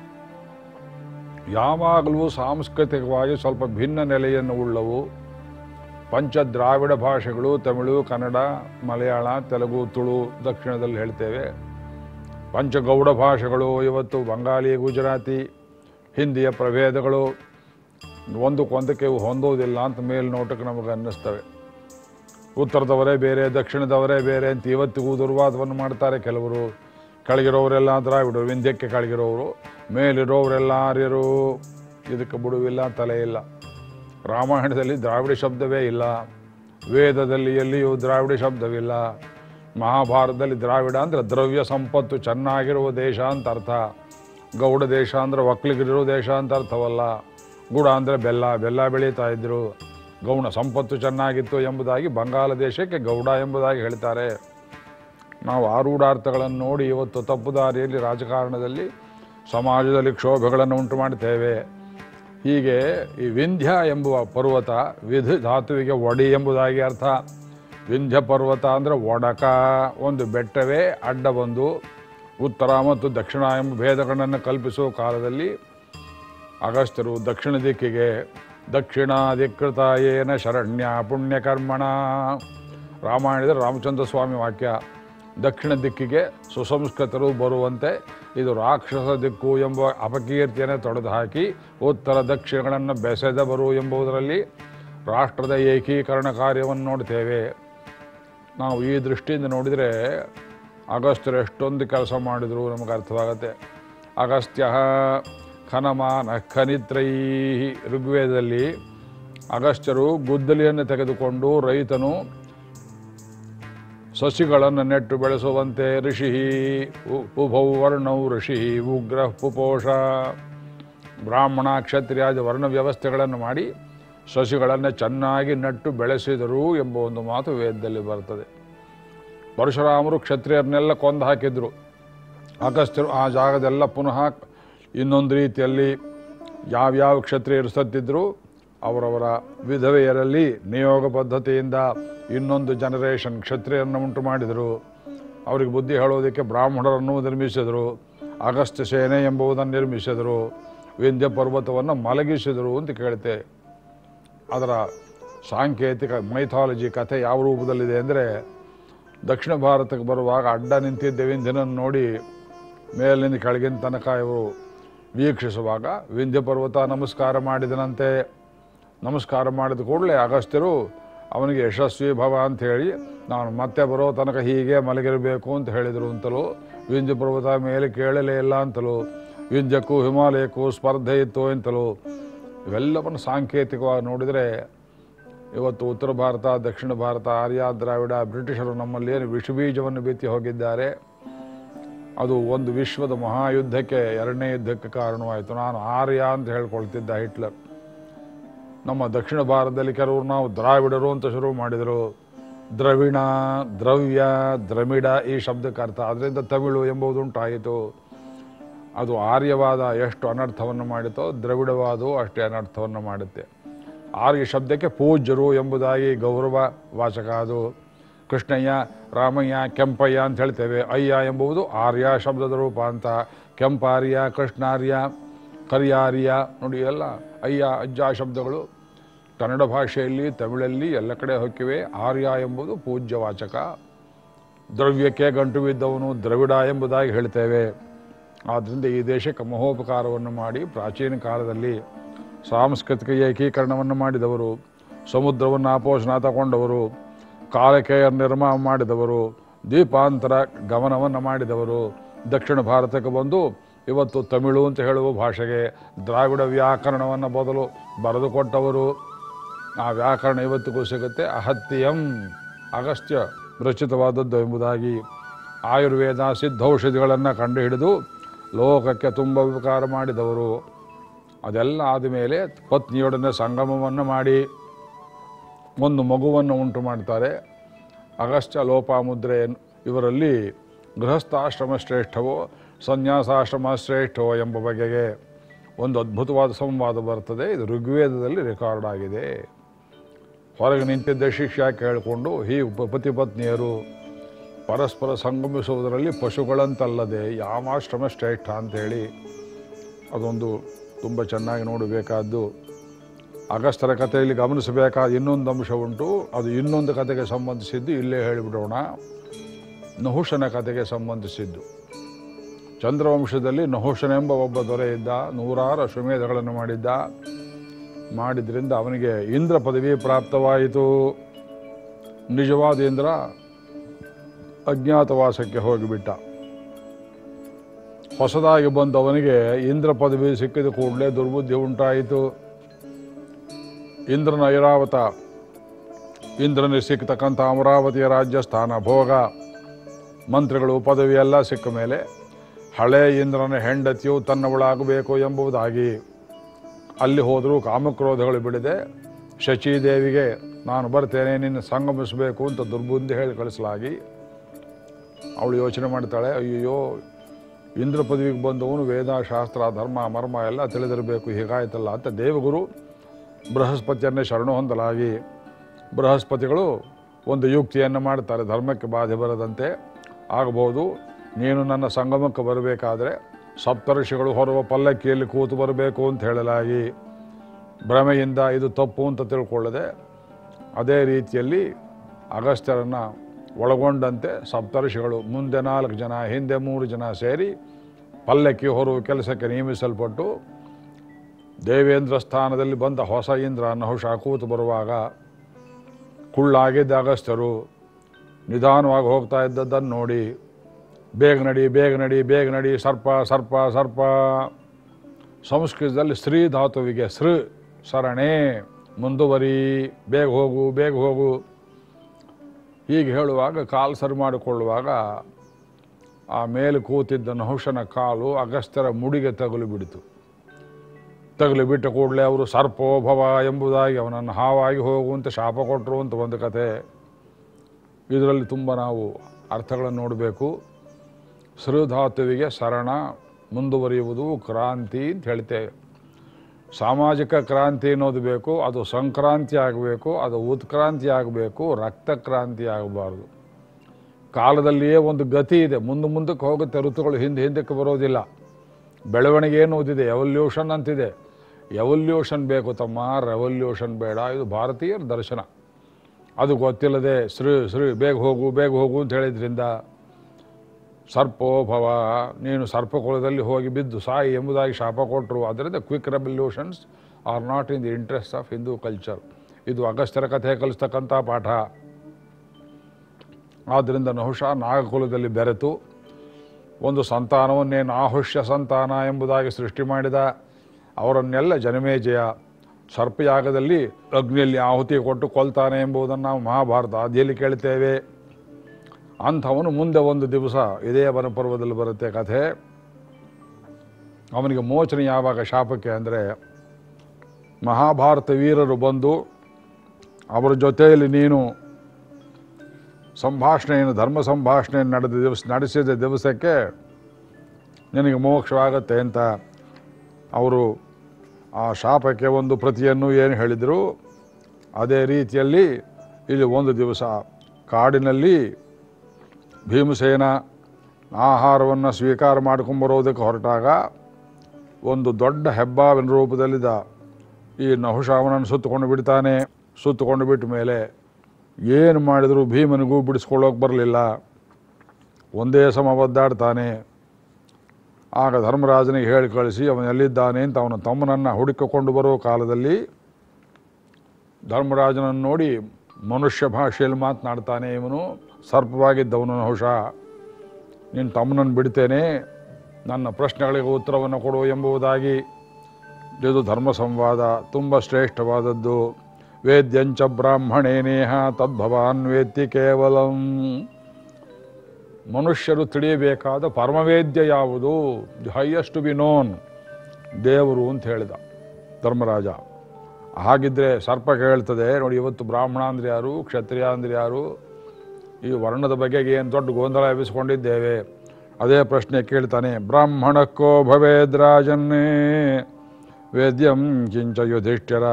Speaker 1: ಯಾವಾಗಲೂ ಸಾಂಸ್ಕೃತಿಕವಾಗಿ ಸ್ವಲ್ಪ ಭಿನ್ನ ನೆಲೆಯನ್ನು ಉಳ್ಳವು. ಪಂಚ ದ್ರಾವಿಡ ಭಾಷೆಗಳು ತಮಿಳು, ಕನ್ನಡ, ಮಲಯಾಳ, ತೆಲುಗು, ತುಳು ದಕ್ಷಿಣದಲ್ಲಿ ಹೇಳ್ತೇವೆ. ಪಂಚಗೌಡ ಭಾಷೆಗಳು ಇವತ್ತು ಬಂಗಾಳಿ, ಗುಜರಾತಿ, ಹಿಂದಿಯ ಪ್ರಭೇದಗಳು ಒಂದಕ್ಕೊಂದಕ್ಕೆ ಹೊಂದೋದಿಲ್ಲ ಅಂತ ಮೇಲ್ನೋಟಕ್ಕೆ ನಮಗೆ ಅನ್ನಿಸ್ತವೆ. ಉತ್ತರದವರೇ ಬೇರೆ, ದಕ್ಷಿಣದವರೇ ಬೇರೆ ಅಂತ ಇವತ್ತಿಗೂ ದುರ್ವಾದವನ್ನು ಮಾಡ್ತಾರೆ ಕೆಲವರು. ಕೆಳಗಿರೋರೆಲ್ಲ ದ್ರಾವಿಡರು, ವಿಂಧ್ಯಕ್ಕೆ ಕೆಳಗಿರೋರು, ಮೇಲಿರೋರೆಲ್ಲ ಆರ್ಯರು. ಇದಕ್ಕೆ ಬಿಡುವಿಲ್ಲ, ತಲೆ ಇಲ್ಲ. ರಾಮಾಯಣದಲ್ಲಿ ದ್ರಾವಿಡ ಶಬ್ದವೇ ಇಲ್ಲ. ವೇದದಲ್ಲಿ ಎಲ್ಲಿಯೂ ದ್ರಾವಿಡ ಶಬ್ದವಿಲ್ಲ. ಮಹಾಭಾರತದಲ್ಲಿ ದ್ರಾವಿಡ ಅಂದರೆ ದ್ರವ್ಯ ಸಂಪತ್ತು ಚೆನ್ನಾಗಿರುವ ದೇಶ ಅಂತ ಅರ್ಥ. ಗೌಡ ದೇಶ ಅಂದರೆ ಒಕ್ಕಲಿಗರಿರೋ ದೇಶ ಅಂತ ಅರ್ಥವಲ್ಲ. ಗುಡ ಅಂದರೆ ಬೆಲ್ಲ, ಬೆಲ್ಲ ಬೆಳೀತಾ ಇದ್ದರು. ಗೌಣ ಸಂಪತ್ತು ಚೆನ್ನಾಗಿತ್ತು ಎಂಬುದಾಗಿ ಬಂಗಾಳ ದೇಶಕ್ಕೆ ಗೌಡ ಎಂಬುದಾಗಿ ಹೇಳ್ತಾರೆ. ನಾವು ಆರೂಢಾರ್ಥಗಳನ್ನು ನೋಡಿ ಇವತ್ತು ತಪ್ಪುದಾರಿಯಲ್ಲಿ ರಾಜಕಾರಣದಲ್ಲಿ ಸಮಾಜದಲ್ಲಿ ಕ್ಷೋಭೆಗಳನ್ನು ಉಂಟು ಮಾಡ್ತೇವೆ. ಹೀಗೆ ಈ ವಿಂಧ್ಯ ಎಂಬುವ ಪರ್ವತ ವಿಧ್ ಧಾತುವಿಗೆ ಒಡಿ ಎಂಬುದಾಗಿ ಅರ್ಥ. ವಿಂಧ್ಯ ಪರ್ವತ ಅಂದರೆ ಒಡಕ, ಒಂದು ಬೆಟ್ಟವೇ ಅಡ್ಡ ಬಂದು ಉತ್ತರ ಮತ್ತು ದಕ್ಷಿಣ ಎಂಬ ಭೇದಗಳನ್ನು ಕಲ್ಪಿಸುವ ಕಾಲದಲ್ಲಿ ಅಗಸ್ತ್ಯರು ದಕ್ಷಿಣ ದಿಕ್ಕಿಗೆ ದಕ್ಷಿಣಾಧಿಕೃತ ಏನ ಶರಣ್ಯ ಪುಣ್ಯಕರ್ಮಣ, ರಾಮಾಯಣದ ರಾಮಚಂದ್ರ ಸ್ವಾಮಿ ವಾಕ್ಯ. ದಕ್ಷಿಣ ದಿಕ್ಕಿಗೆ ಸುಸಂಸ್ಕೃತರು ಬರುವಂತೆ ಇದು ರಾಕ್ಷಸ ದಿಕ್ಕು ಎಂಬ ಅಪಕೀರ್ತಿಯನ್ನು ತೊಡೆದು ಹಾಕಿ ಉತ್ತರ ದಕ್ಷಿಣಗಳನ್ನು ಬೆಸೆದವರು ಎಂಬುದರಲ್ಲಿ ರಾಷ್ಟ್ರದ ಏಕೀಕರಣ ಕಾರ್ಯವನ್ನು ನೋಡ್ತೇವೆ. ನಾವು ಈ ದೃಷ್ಟಿಯಿಂದ ನೋಡಿದರೆ ಅಗಸ್ತ್ಯರು ಎಷ್ಟೊಂದು ಕೆಲಸ ಮಾಡಿದರು ನಮಗೆ ಅರ್ಥವಾಗುತ್ತೆ. ಅಗಸ್ತ್ಯ ಖನಮಾನ ಖನಿತ್ರೈ, ಋಗ್ವೇದದಲ್ಲಿ ಅಗಸ್ತ್ಯರು ಗುದ್ದಲಿಯನ್ನು ತೆಗೆದುಕೊಂಡು ರೈತನು ಸಸಿಗಳನ್ನು ನೆಟ್ಟು ಬೆಳೆಸುವಂತೆ ಋಷಿ ಉಭೌ ವರ್ಣೌ ಋಷಿ ಉಗ್ರ ಪುಪೋಷ, ಬ್ರಾಹ್ಮಣ ಕ್ಷತ್ರಿಯಾದ ವರ್ಣ ವ್ಯವಸ್ಥೆಗಳನ್ನು ಮಾಡಿ ಸಸಿಗಳನ್ನು ಚೆನ್ನಾಗಿ ನೆಟ್ಟು ಬೆಳೆಸಿದರು ಎಂಬ ಒಂದು ಮಾತು ವೇದದಲ್ಲಿ ಬರ್ತದೆ. ಪರಶುರಾಮರು ಕ್ಷತ್ರಿಯರನ್ನೆಲ್ಲ ಕೊಂದು ಹಾಕಿದ್ರು. ಅಗಸ್ತ್ಯರು ಆ ಜಾಗದೆಲ್ಲ ಪುನಃ ಇನ್ನೊಂದು ರೀತಿಯಲ್ಲಿ ಯಾವ್ಯಾವ ಕ್ಷತ್ರಿಯರು ಸತ್ತಿದ್ರು ಅವರವರ ವಿಧವೆಯರಲ್ಲಿ ನಿಯೋಗ ಪದ್ಧತಿಯಿಂದ ಇನ್ನೊಂದು ಜನರೇಷನ್ ಕ್ಷತ್ರಿಯರನ್ನು ಉಂಟು ಮಾಡಿದರು. ಅವರಿಗೆ ಬುದ್ಧಿ ಹೇಳೋದಕ್ಕೆ ಬ್ರಾಹ್ಮಣರನ್ನು ನಿರ್ಮಿಸಿದರು. ಅಗಸ್ತ್ಯ ಸೇನೆ ಎಂಬುದನ್ನು ನಿರ್ಮಿಸಿದರು. ವಿಂಧ್ಯ ಪರ್ವತವನ್ನು ಮಲಗಿಸಿದರು ಅಂತ ಕೇಳುತ್ತೆ. ಅದರ ಸಾಂಕೇತಿಕ ಮೈಥಾಲಜಿ ಕಥೆ ಯಾವ ರೂಪದಲ್ಲಿದೆ ಅಂದರೆ, ದಕ್ಷಿಣ ಭಾರತಕ್ಕೆ ಬರುವಾಗ ಅಡ್ಡ ನಿಂತಿದ್ದ ವಿಂಧ್ಯನನ್ನು ನೋಡಿ ಮೇಲಿನಿಂದ ಕೆಳಗಿನ ತನಕ ಇವರು ವೀಕ್ಷಿಸುವಾಗ ವಿಂಧ್ಯ ಪರ್ವತ ನಮಸ್ಕಾರ ಮಾಡಿದನಂತೆ. ನಮಸ್ಕಾರ ಮಾಡಿದ ಕೂಡಲೇ ಅಗಸ್ತ್ಯರು ಅವನಿಗೆ ಯಶಸ್ವಿ ಭವ ಅಂತ ಹೇಳಿ ನಾನು ಮತ್ತೆ ಬರೋ ತನಕ ಹೀಗೆ ಮಲಗಿರಬೇಕು ಅಂತ ಹೇಳಿದರು ಅಂತಲೂ, ವಿಂಧ್ಯ ಪರ್ವತ ಮೇಲೆ ಕೇಳಲೇ ಇಲ್ಲ ಅಂತಲೂ, ವಿಂಧ್ಯಕ್ಕೂ ಹಿಮಾಲಯಕ್ಕೂ ಸ್ಪರ್ಧೆ ಇತ್ತು ಅಂತಲೂ, ಇವೆಲ್ಲವನ್ನು ಸಾಂಕೇತಿಕವಾಗಿ ನೋಡಿದರೆ ಇವತ್ತು ಉತ್ತರ ಭಾರತ, ದಕ್ಷಿಣ ಭಾರತ, ಆರ್ಯ ದ್ರಾವಿಡ, ಬ್ರಿಟಿಷರು ನಮ್ಮಲ್ಲಿ ಏನು ವಿಷಬೀಜವನ್ನು ಬಿತ್ತಿ ಹೋಗಿದ್ದಾರೆ. ಅದು ಒಂದು ವಿಶ್ವದ ಮಹಾಯುದ್ಧಕ್ಕೆ, ಎರಡನೇ ಯುದ್ಧಕ್ಕೆ ಕಾರಣವಾಯಿತು. ನಾನು ಆರ್ಯ ಅಂತ ಹೇಳ್ಕೊಳ್ತಿದ್ದ ಹಿಟ್ಲರ್. ನಮ್ಮ ದಕ್ಷಿಣ ಭಾರತದಲ್ಲಿ ಕೆಲವರು ನಾವು ದ್ರಾವಿಡರು ಅಂತ ಶುರು ಮಾಡಿದರು. ದ್ರವಿಣ, ದ್ರವ್ಯ, ದ್ರಮಿಡ ಈ ಶಬ್ದಕ್ಕೆ ಅರ್ಥ. ಅದರಿಂದ ತಮಿಳು ಎಂಬುದುಂಟಾಯಿತು. ಅದು ಆರ್ಯವಾದ ಎಷ್ಟು ಅನರ್ಥವನ್ನು ಮಾಡಿತೋ ದ್ರವಿಡವಾದವು ಅಷ್ಟೇ ಅನರ್ಥವನ್ನು ಮಾಡುತ್ತೆ. ಆರ್ಯ ಶಬ್ದಕ್ಕೆ ಪೂಜ್ಯರು ಎಂಬುದಾಗಿ ಗೌರವ ವಾಚಕ. ಅದು ಕೃಷ್ಣಯ್ಯ, ರಾಮಯ್ಯ, ಕೆಂಪಯ್ಯ ಅಂತ ಹೇಳ್ತೇವೆ. ಅಯ್ಯ ಎಂಬುದು ಆರ್ಯ ಶಬ್ದದ ರೂಪ ಅಂತ. ಕೆಂಪಾರ್ಯ, ಕೃಷ್ಣಾರ್ಯ, ಕರಿಯಾರ್ಯ ನೋಡಿ ಎಲ್ಲ ಅಯ್ಯ ಅಜ್ಜ ಶಬ್ದಗಳು ಕನ್ನಡ ಭಾಷೆಯಲ್ಲಿ, ತಮಿಳಲ್ಲಿ ಎಲ್ಲ ಕಡೆ ಹೊಕ್ಕಿವೆ. ಆರ್ಯ ಎಂಬುದು ಪೂಜ್ಯವಾಚಕ. ದ್ರವ್ಯಕ್ಕೆ ಗಂಟು ಬಿದ್ದವನು ದ್ರವಿಡ ಎಂಬುದಾಗಿ ಹೇಳ್ತೇವೆ. ಆದ್ದರಿಂದ ಈ ದೇಶಕ್ಕೆ ಮಹೋಪಕಾರವನ್ನು ಮಾಡಿ ಪ್ರಾಚೀನ ಕಾಲದಲ್ಲಿ ಸಾಂಸ್ಕೃತಿಕ ಏಕೀಕರಣವನ್ನು ಮಾಡಿದವರು, ಸಮುದ್ರವನ್ನು ಆಪೋಷಣ ತಗೊಂಡವರು, ಕಾಲಕೇಯ ನಿರ್ಮಾಣ ಮಾಡಿದವರು, ದೀಪಾಂತರ ಗಮನವನ್ನು ಮಾಡಿದವರು, ದಕ್ಷಿಣ ಭಾರತಕ್ಕೆ ಬಂದು ಇವತ್ತು ತಮಿಳು ಅಂತ ಹೇಳುವ ಭಾಷೆಗೆ ದ್ರಾವಿಡ ವ್ಯಾಕರಣವನ್ನು ಬದಲು ಬರೆದುಕೊಟ್ಟವರು. ಆ ವ್ಯಾಕರಣ ಇವತ್ತಿಗೂ ಸಿಗುತ್ತೆ. ಅಹತ್ಯಂ ಅಗಸ್ತ್ಯ ರಚಿತವಾದದ್ದು ಎಂಬುದಾಗಿ ಆಯುರ್ವೇದ ಸಿದ್ಧೌಷಧಿಗಳನ್ನು ಕಂಡುಹಿಡಿದು ಲೋಕಕ್ಕೆ ತುಂಬ ಉಪಕಾರ ಮಾಡಿದವರು. ಅದೆಲ್ಲ ಆದಮೇಲೆ ಪತ್ನಿಯೊಡನೆ ಸಂಗಮವನ್ನು ಮಾಡಿ ಒಂದು ಮಗುವನ್ನು ಉಂಟು ಮಾಡ್ತಾರೆ. ಅಗಸ್ತ್ಯ ಲೋಪಾಮುದ್ರೆ ಇವರಲ್ಲಿ ಗೃಹಸ್ಥಾಶ್ರಮ ಶ್ರೇಷ್ಠವೋ ಸನ್ಯಾಸಾಶ್ರಮ ಶ್ರೇಷ್ಠವೋ ಎಂಬ ಬಗೆಗೆ ಒಂದು ಅದ್ಭುತವಾದ ಸಂವಾದ ಬರ್ತದೆ. ಇದು ಋಗ್ವೇದದಲ್ಲಿ ರೆಕಾರ್ಡ್ ಆಗಿದೆ. ಹೊರಗೆ ನಿಂತಿದ್ದ ಶಿಷ್ಯ ಕೇಳಿಕೊಂಡು ಹೀಗೆ ಪತಿ ಪತ್ನಿಯರು ಪರಸ್ಪರ ಸಂಗಮಿಸುವುದರಲ್ಲಿ ಪಶುಗಳಂತಲ್ಲದೆ ಯಾವ ಆಶ್ರಮ ಶ್ರೇಷ್ಠ ಅಂಥೇಳಿ ಅದೊಂದು ತುಂಬ ಚೆನ್ನಾಗಿ ನೋಡಬೇಕಾದ್ದು. ಅಗಸ್ತ್ಯರ ಕಥೆಯಲ್ಲಿ ಗಮನಿಸಬೇಕಾದ ಇನ್ನೊಂದು ಅಂಶ ಉಂಟು. ಅದು ಇನ್ನೊಂದು ಕಥೆಗೆ ಸಂಬಂಧಿಸಿದ್ದು, ಇಲ್ಲೇ ಹೇಳಿಬಿಡೋಣ. ನಹುಷನ ಕಥೆಗೆ ಸಂಬಂಧಿಸಿದ್ದು. ಚಂದ್ರವಂಶದಲ್ಲಿ ನಹುಷನೆಂಬ ಒಬ್ಬ ದೊರೆ ಇದ್ದ. ನೂರಾರು ಅಶ್ವಮೇಧಗಳನ್ನು ಮಾಡಿದ್ದ. ಮಾಡಿದ್ರಿಂದ ಅವನಿಗೆ ಇಂದ್ರ ಪದವಿ ಪ್ರಾಪ್ತವಾಯಿತು. ನಿಜವಾದ ಇಂದ್ರ ಅಜ್ಞಾತವಾಸಕ್ಕೆ ಹೋಗಿಬಿಟ್ಟ. ಹೊಸದಾಗಿ ಬಂದವನಿಗೆ ಇಂದ್ರ ಪದವಿ ಸಿಕ್ಕಿದ ಕೂಡಲೇ ದುರ್ಬುದ್ಧಿ ಉಂಟಾಯಿತು. ಇಂದ್ರನ ಐರಾವತ, ಇಂದ್ರನಿಗೆ ಸಿಕ್ಕತಕ್ಕಂಥ ಅಮರಾವತಿಯ ರಾಜ್ಯ ಸ್ಥಾನ, ಭೋಗ, ಮಂತ್ರಿಗಳು, ಪದವಿ ಎಲ್ಲ ಸಿಕ್ಕ ಮೇಲೆ ಹಳೆ ಇಂದ್ರನ ಹೆಂಡತಿಯು ತನ್ನವಳಾಗಬೇಕು ಎಂಬುದಾಗಿ ಅಲ್ಲಿ ಹೋದರೂ ಕಾಮಕ್ರೋಧಗಳು ಬಿಡದೆ ಶಚೀದೇವಿಗೆ ನಾನು ಬರ್ತೇನೆ, ನಿನ್ನ ಸಂಗಮಿಸಬೇಕು ಅಂತ ದುರ್ಬುದ್ಧಿ ಹೇಳಿ ಕಳಿಸಲಾಗಿ ಅವಳು ಯೋಚನೆ ಮಾಡ್ತಾಳೆ, ಅಯ್ಯೋ ಇಂದ್ರ ಪದವಿಗೆ ಬಂದವನು ವೇದ ಶಾಸ್ತ್ರ ಧರ್ಮ ಮರ್ಮ ಎಲ್ಲ ತಿಳಿದಿರಬೇಕು, ಹೀಗಾಯ್ತಲ್ಲ ಅಂತ ದೇವಗುರು ಬೃಹಸ್ಪತಿಯನ್ನೇ ಶರಣು ಹೊಂದಲಾಗಿ ಬೃಹಸ್ಪತಿಗಳು ಒಂದು ಯುಕ್ತಿಯನ್ನು ಮಾಡ್ತಾರೆ. ಧರ್ಮಕ್ಕೆ ಬಾಧೆ ಬರದಂತೆ ಆಗಬಹುದು, ನೀನು ನನ್ನ ಸಂಗಮಕ್ಕೆ ಬರಬೇಕಾದ್ರೆ ಸಪ್ತರ್ಷಿಗಳು ಹೊರುವ ಪಲ್ಲಕ್ಕಿಯಲ್ಲಿ ಕೂತು ಬರಬೇಕು ಅಂತ ಹೇಳಲಾಗಿ ಭ್ರಮೆಯಿಂದ ಇದು ತಪ್ಪು ಅಂತ ತಿಳ್ಕೊಳ್ಳದೆ ಅದೇ ರೀತಿಯಲ್ಲಿ ಅಗಸ್ತ್ಯರನ್ನು ಒಳಗೊಂಡಂತೆ ಸಪ್ತರ್ಷಿಗಳು ಮುಂದೆ ನಾಲ್ಕು ಜನ ಹಿಂದೆ ಮೂರು ಜನ ಸೇರಿ ಪಲ್ಲಕ್ಕಿ ಹೊರುವ ಕೆಲಸಕ್ಕೆ ನೇಮಿಸಲ್ಪಟ್ಟು ದೇವೇಂದ್ರ ಸ್ಥಾನದಲ್ಲಿ ಬಂದ ಹೊಸ ಇಂದ್ರ ನಹುಷ ಕೂತು ಬರುವಾಗ ಕುಳ್ಳಾಗಿದ್ದ ಅಗಸ್ತ್ಯರು ನಿಧಾನವಾಗಿ ಹೋಗ್ತಾ ಇದ್ದದ್ದನ್ನು ನೋಡಿ ಬೇಗ ನಡಿ ಬೇಗ ನಡಿ ಬೇಗ ನಡಿ ಸರ್ಪ ಸರ್ಪ ಸರ್ಪ. ಸಂಸ್ಕೃತದಲ್ಲಿ ಸ್ತ್ರೀ ಧಾತುವಿಗೆ ಸೃ ಸರಣೆ, ಮುಂದುವರಿ, ಬೇಗ ಹೋಗು ಬೇಗ ಹೋಗು ಹೀಗೆ ಹೇಳುವಾಗ ಕಾಲು ಸರಿ ಮಾಡಿಕೊಳ್ಳುವಾಗ ಆ ಮೇಲೆ ಕೂತಿದ್ದ ನಹುಷನ ಕಾಲು ಅಗಸ್ತ್ಯರ ಮುಡಿಗೆ ತಗುಲು ಬಿಡಿತು. ತಗುಲು ಬಿಟ್ಟ ಕೂಡಲೇ ಅವರು ಸರ್ಪೋಭವ ಎಂಬುದಾಗಿ ಅವನನ್ನು ಹಾವಾಗಿ ಹೋಗುವಂತೆ ಶಾಪ ಕೊಟ್ಟರು ಅಂತ ಒಂದು ಕತೆ. ಇದರಲ್ಲಿ ತುಂಬ ನಾವು ಅರ್ಥಗಳನ್ನು ನೋಡಬೇಕು. ಸೃಧಾತುವಿಗೆ ಸರಣ, ಮುಂದುವರಿಯುವುದು, ಕ್ರಾಂತಿ ಅಂತ ಹೇಳ್ತೇವೆ. ಸಾಮಾಜಿಕ ಕ್ರಾಂತಿ ಅನ್ನೋದು ಬೇಕು, ಅದು ಸಂಕ್ರಾಂತಿ ಆಗಬೇಕು, ಅದು ಉತ್ಕ್ರಾಂತಿ ಆಗಬೇಕು, ರಕ್ತಕ್ರಾಂತಿ ಆಗಬಾರ್ದು. ಕಾಲದಲ್ಲಿಯೇ ಒಂದು ಗತಿ ಇದೆ, ಮುಂದೆ ಮುಂದಕ್ಕೆ ಹೋಗುತ್ತೆ, ಋತುಗಳು ಹಿಂದೆ ಹಿಂದಕ್ಕೆ ಬರೋದಿಲ್ಲ. ಬೆಳವಣಿಗೆ ಅನ್ನೋದಿದೆ, ಎವಲ್ಯೂಷನ್ ಅಂತಿದೆ. ಎವಲ್ಯೂಷನ್ ಬೇಕು ತಮ್ಮ, ರೆವಲ್ಯೂಷನ್ ಬೇಡ. ಇದು ಭಾರತೀಯರ ದರ್ಶನ. ಅದು ಗೊತ್ತಿಲ್ಲದೆ ಶ್ರೀ ಶ್ರೀ ಬೇಗ ಹೋಗು ಬೇಗ ಹೋಗು ಅಂತ ಹೇಳಿದ್ರಿಂದ ಸರ್ಪೋಭವ, ನೀನು ಸರ್ಪಕುಲದಲ್ಲಿ ಹೋಗಿ ಬಿದ್ದು ಸಾಯಿ ಎಂಬುದಾಗಿ ಶಾಪ ಕೊಟ್ಟರು. ಅದರಿಂದ quick revolutions are not in the interest of Hindu culture. ಇದು ಅಗಸ್ತ್ಯರ ಕಥೆ ಕಲಿಸ್ತಕ್ಕಂಥ ಪಾಠ. ಆದ್ದರಿಂದ ನಹುಷ ನಾಗಕುಲದಲ್ಲಿ ಬೆರೆತು ಒಂದು ಸಂತಾನವನ್ನೇ ನಾಹುಷ್ಯ ಸಂತಾನ ಎಂಬುದಾಗಿ ಸೃಷ್ಟಿ ಮಾಡಿದ. ಅವರನ್ನೆಲ್ಲ ಜನಮೇಜಯ ಸರ್ಪಯಾಗದಲ್ಲಿ ಅಗ್ನಿಯಲ್ಲಿ ಆಹುತಿ ಕೊಟ್ಟು ಕೊಲ್ತಾನೆ ಎಂಬುದನ್ನು ನಾವು ಮಹಾಭಾರತ ಆದಿಯಲ್ಲಿ ಕೇಳ್ತೇವೆ. ಅಂಥವನು ಮುಂದೆ ಒಂದು ದಿವಸ ಇದೇ ವನಪರ್ವದಲ್ಲಿ ಬರುತ್ತೆ ಕಥೆ. ಅವನಿಗೆ ಮೋಚನೆ ಯಾವಾಗ ಶಾಪಕ್ಕೆ ಅಂದರೆ, ಮಹಾಭಾರತ ವೀರರು ಬಂದು ಅವರ ಜೊತೆಯಲ್ಲಿ ನೀನು ಸಂಭಾಷಣೆಯನ್ನು ಧರ್ಮ ಸಂಭಾಷಣೆಯನ್ನು ನಡೆದ ದಿವಸ ನಡೆಸಿದ ದಿವಸಕ್ಕೆ ನಿನಗೆ ಮೋಕ್ಷವಾಗತ್ತೆ ಅಂತ ಅವರು ಆ ಶಾಪಕ್ಕೆ ಒಂದು ಪ್ರತಿಯನ್ನು ಏನು ಹೇಳಿದರು, ಅದೇ ರೀತಿಯಲ್ಲಿ ಇಲ್ಲಿ ಒಂದು ದಿವಸ ಕಾಡಿನಲ್ಲಿ ಭೀಮಸೇನ ಆಹಾರವನ್ನು ಸ್ವೀಕಾರ ಮಾಡ್ಕೊಂಬರೋದಕ್ಕೆ ಹೊರಟಾಗ ಒಂದು ದೊಡ್ಡ ಹೆಬ್ಬಾವಿನ ರೂಪದಲ್ಲಿದ್ದ ಈ ನಹುಷ ಅವನನ್ನು ಸುತ್ತಕೊಂಡು ಬಿಡ್ತಾನೆ. ಸುತ್ತಕೊಂಡು ಬಿಟ್ಟ ಮೇಲೆ ಏನು ಮಾಡಿದರೂ ಭೀಮನಿಗೂ ಬಿಡಿಸ್ಕೊಳ್ಳೋಕೆ ಬರಲಿಲ್ಲ. ಒಂದೇ ಸಮ ಒದ್ದಾಡ್ತಾನೆ. ಆಗ ಧರ್ಮರಾಜನಿಗೆ ಹೇಳಿ ಕಳಿಸಿ ಅವನು ಎಲ್ಲಿದ್ದಾನೆ ಅಂತ ಅವನ ತಮ್ಮನನ್ನು ಹುಡುಕಿಕೊಂಡು ಬರೋ ಕಾಲದಲ್ಲಿ ಧರ್ಮರಾಜನನ್ನು ನೋಡಿ ಮನುಷ್ಯ ಭಾಷೆಯಲ್ಲಿ ಮಾತನಾಡ್ತಾನೆ. ಇವನು ಸರ್ಪವಾಗಿದ್ದವನು ನಹುಷ. ನಿನ್ನ ತಮ್ಮನನ್ನು ಬಿಡ್ತೇನೆ, ನನ್ನ ಪ್ರಶ್ನೆಗಳಿಗೆ ಉತ್ತರವನ್ನು ಕೊಡು ಎಂಬುದಾಗಿ. ಇದು ಧರ್ಮ ಸಂವಾದ ತುಂಬ ಶ್ರೇಷ್ಠವಾದದ್ದು. ವೇದ್ಯಂಚ ಬ್ರಾಹ್ಮಣೇ ನೇಹ ತದ್ಭವಾನ್ ವೇತ್ತಿ ಕೇವಲಂ. ಮನುಷ್ಯರು ತಿಳಿಯಬೇಕಾದ ಪರಮವೇದ್ಯ ಯಾವುದು, the highest to be known, ದೇವರು ಅಂತ ಹೇಳಿದ ಧರ್ಮರಾಜ. ಹಾಗಿದ್ರೆ ಸರ್ಪ ಕೇಳ್ತದೆ, ನೋಡಿ ಇವತ್ತು ಬ್ರಾಹ್ಮಣ ಅಂದ್ರೆ ಯಾರು, ಕ್ಷತ್ರಿಯ ಅಂದ್ರೆ ಯಾರು, ಈ ವರ್ಣದ ಬಗೆಗೆ ಏನು ದೊಡ್ಡ ಗೊಂದಲ ಎಬ್ಬಿಸ್ಕೊಂಡಿದ್ದೇವೆ. ಅದೇ ಪ್ರಶ್ನೆ ಕೇಳ್ತಾನೆ. ಬ್ರಾಹ್ಮಣಕ್ಕೋ ಭವೇದ್ರಾಜನ್ನೇ ವೇದ್ಯಂ ಕಿಂಚ ಯುಧಿಷ್ಠಿರ.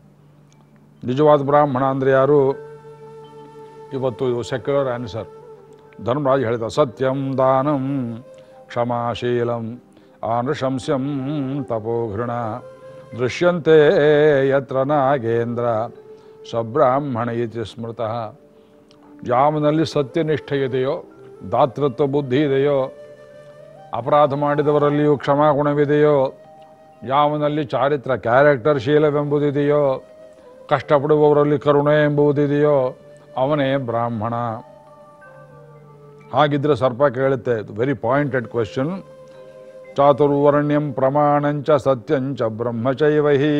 Speaker 1: ನಿಜವಾದ ಬ್ರಾಹ್ಮಣ ಅಂದರೆ ಯಾರು? ಇವತ್ತು ಇದು ಸೆಕ್ಯುಲರ್ ಆನ್ಸರ್. ಧರ್ಮರಾಜ ಹೇಳಿದ, ಸತ್ಯಂ ದಾನಂ ಕ್ಷಮಾಶೀಲಂ ಆನೃಶಂಸ್ಯಂ ತಪೋಘೃಣ ದೃಶ್ಯಂತೆ ಯತ್ರ ನಾಗೇಂದ್ರ ಸಬ್ರಾಹ್ಮಣ ಇತಿ ಸ್ಮೃತಃ. ಯಾವನಲ್ಲಿ ಸತ್ಯನಿಷ್ಠೆ ಇದೆಯೋ, ದಾತೃತ್ವ ಬುದ್ಧಿ ಇದೆಯೋ, ಅಪರಾಧ ಮಾಡಿದವರಲ್ಲಿಯೂ ಕ್ಷಮಾಗುಣವಿದೆಯೋ, ಯಾವನಲ್ಲಿ ಚಾರಿತ್ರ ಕ್ಯಾರೆಕ್ಟರ್ ಶೀಲವೆಂಬುದಿದೆಯೋ, ಕಷ್ಟಪಡುವವರಲ್ಲಿ ಕರುಣೆ ಎಂಬುದಿದೆಯೋ, ಅವನೇ ಬ್ರಾಹ್ಮಣ. ಹಾಗಿದ್ರೆ ಸರ್ಪ ಕೇಳುತ್ತೆ, ವೆರಿ ಪಾಯಿಂಟೆಡ್ ಕ್ವೆಶ್ಚನ್. ಚಾತುರ್ವರ್ಣ್ಯಂ ಪ್ರಮಾಣಂಚ ಸತ್ಯಂಚ ಬ್ರಹ್ಮಚೈವಹಿ.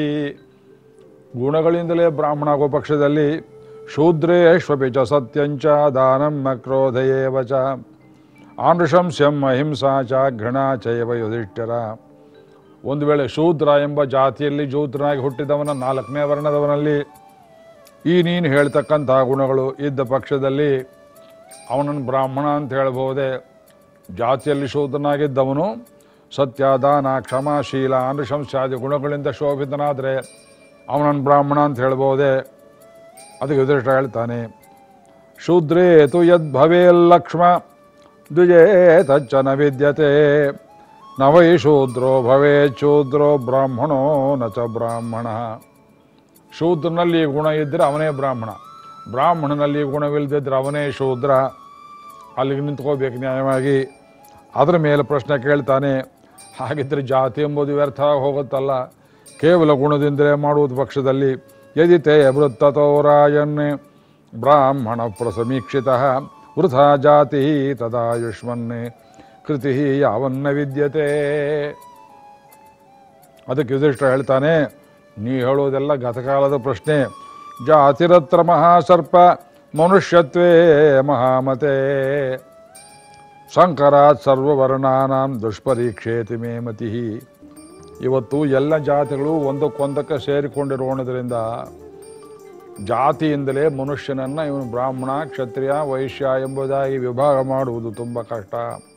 Speaker 1: ಗುಣಗಳಿಂದಲೇ ಬ್ರಾಹ್ಮಣ ಆಗೋ ಪಕ್ಷದಲ್ಲಿ ಶೂದ್ರೇಶ್ವಪಿ ಚ ಸತ್ಯಂಚ ದಾನಂ ಕ್ರೋಧಯೇವ ಚ ಆನೃಶಂಸ್ಯಂ ಅಹಿಂಸಾ ಚ ಘೃಣಾ ಚೈವ ಯುಧಿಷ್ಠಿರ. ಒಂದು ವೇಳೆ ಶೂದ್ರ ಎಂಬ ಜಾತಿಯಲ್ಲಿ ಶೂದ್ರನಾಗಿ ಹುಟ್ಟಿದವನ ನಾಲ್ಕನೇ ವರ್ಣದವನಲ್ಲಿ ಈ ನೀನು ಹೇಳ್ತಕ್ಕಂಥ ಗುಣಗಳು ಇದ್ದ ಪಕ್ಷದಲ್ಲಿ ಅವನನ್ನು ಬ್ರಾಹ್ಮಣ ಅಂತ ಹೇಳ್ಬೋದೆ. ಜಾತಿಯಲ್ಲಿ ಶೂದ್ರನಾಗಿದ್ದವನು ಸತ್ಯ, ದಾನ, ಕ್ಷಮಾಶೀಲ, ಅನುಶಂಸಾದಿ ಗುಣಗಳಿಂದ ಶೋಭಿತನಾದರೆ ಅವನನ್ನು ಬ್ರಾಹ್ಮಣ ಅಂತ ಹೇಳ್ಬೋದೆ. ಅದಕ್ಕೆ ಯುಧಿಷ್ಠಿರ ಹೇಳ್ತಾನೆ, ಶೂದ್ರೇ ತು ಯದ್ ಭವೇಲ್ಲಕ್ಷ್ಮ ದ್ವಿಜೇ ತಚ್ಚ ನ ವಿದ್ಯತೆ ನ ವೈ ಶೂದ್ರೋ ಭವೇತ್ ಶೂದ್ರೋ ಬ್ರಾಹ್ಮಣೋ ನ ಚ ಬ್ರಾಹ್ಮಣ. ಶೂದ್ರನಲ್ಲಿ ಗುಣ ಇದ್ದರೆ ಅವನೇ ಬ್ರಾಹ್ಮಣ, ಬ್ರಾಹ್ಮಣನಲ್ಲಿ ಗುಣವಿಲ್ಲದಿದ್ದರೆ ಅವನೇ ಶೂದ್ರ. ಅಲ್ಲಿಗೆ ನಿಂತ್ಕೋಬೇಕು ನ್ಯಾಯವಾಗಿ. ಅದರ ಮೇಲೆ ಪ್ರಶ್ನೆ ಕೇಳ್ತಾನೆ, ಹಾಗಿದ್ದರೆ ಜಾತಿ ಎಂಬುದು ವ್ಯರ್ಥ ಹೋಗುತ್ತಲ್ಲ, ಕೇವಲ ಗುಣದಿಂದಲೇ ಮಾಡುವುದು ಪಕ್ಷದಲ್ಲಿ ಯದಿತೆ ವೃತ್ತತೋ ರಾಜನ್ ಬ್ರಾಹ್ಮಣ ಪ್ರಸಮೀಕ್ಷಿತ ವೃಥಾ ಜಾತಿ ತದಾಯುಷ್ಮನ್ ಕೃತಿ ಯಾವನ್ನ ವಿದ್ಯತೆ. ಅದಕ್ಕೆ ಯುಧಿಷ್ಠಿರ ಹೇಳ್ತಾನೆ, ನೀ ಹೇಳೋದೆಲ್ಲ ಗತಕಾಲದ ಪ್ರಶ್ನೆ. ಜಾತಿರತ್ರ ಮಹಾಸರ್ಪ ಮನುಷ್ಯತ್ವೇ ಮಹಾಮತೆ ಸಂಕರಾತ್ ಸರ್ವವರ್ಣಾನಾಂ ದುಷ್ಪರೀಕ್ಷೇತಿ ಮೇ ಮತಿ. ಇವತ್ತು ಎಲ್ಲ ಜಾತಿಗಳು ಒಂದಕ್ಕೊಂದಕ್ಕೆ ಸೇರಿಕೊಂಡಿರೋಣದ್ರಿಂದ ಜಾತಿಯಿಂದಲೇ ಮನುಷ್ಯನನ್ನು ಇವನು ಬ್ರಾಹ್ಮಣ ಕ್ಷತ್ರಿಯ ವೈಶ್ಯ ಎಂಬುದಾಗಿ ವಿಭಾಗ ಮಾಡುವುದು ತುಂಬ ಕಷ್ಟ.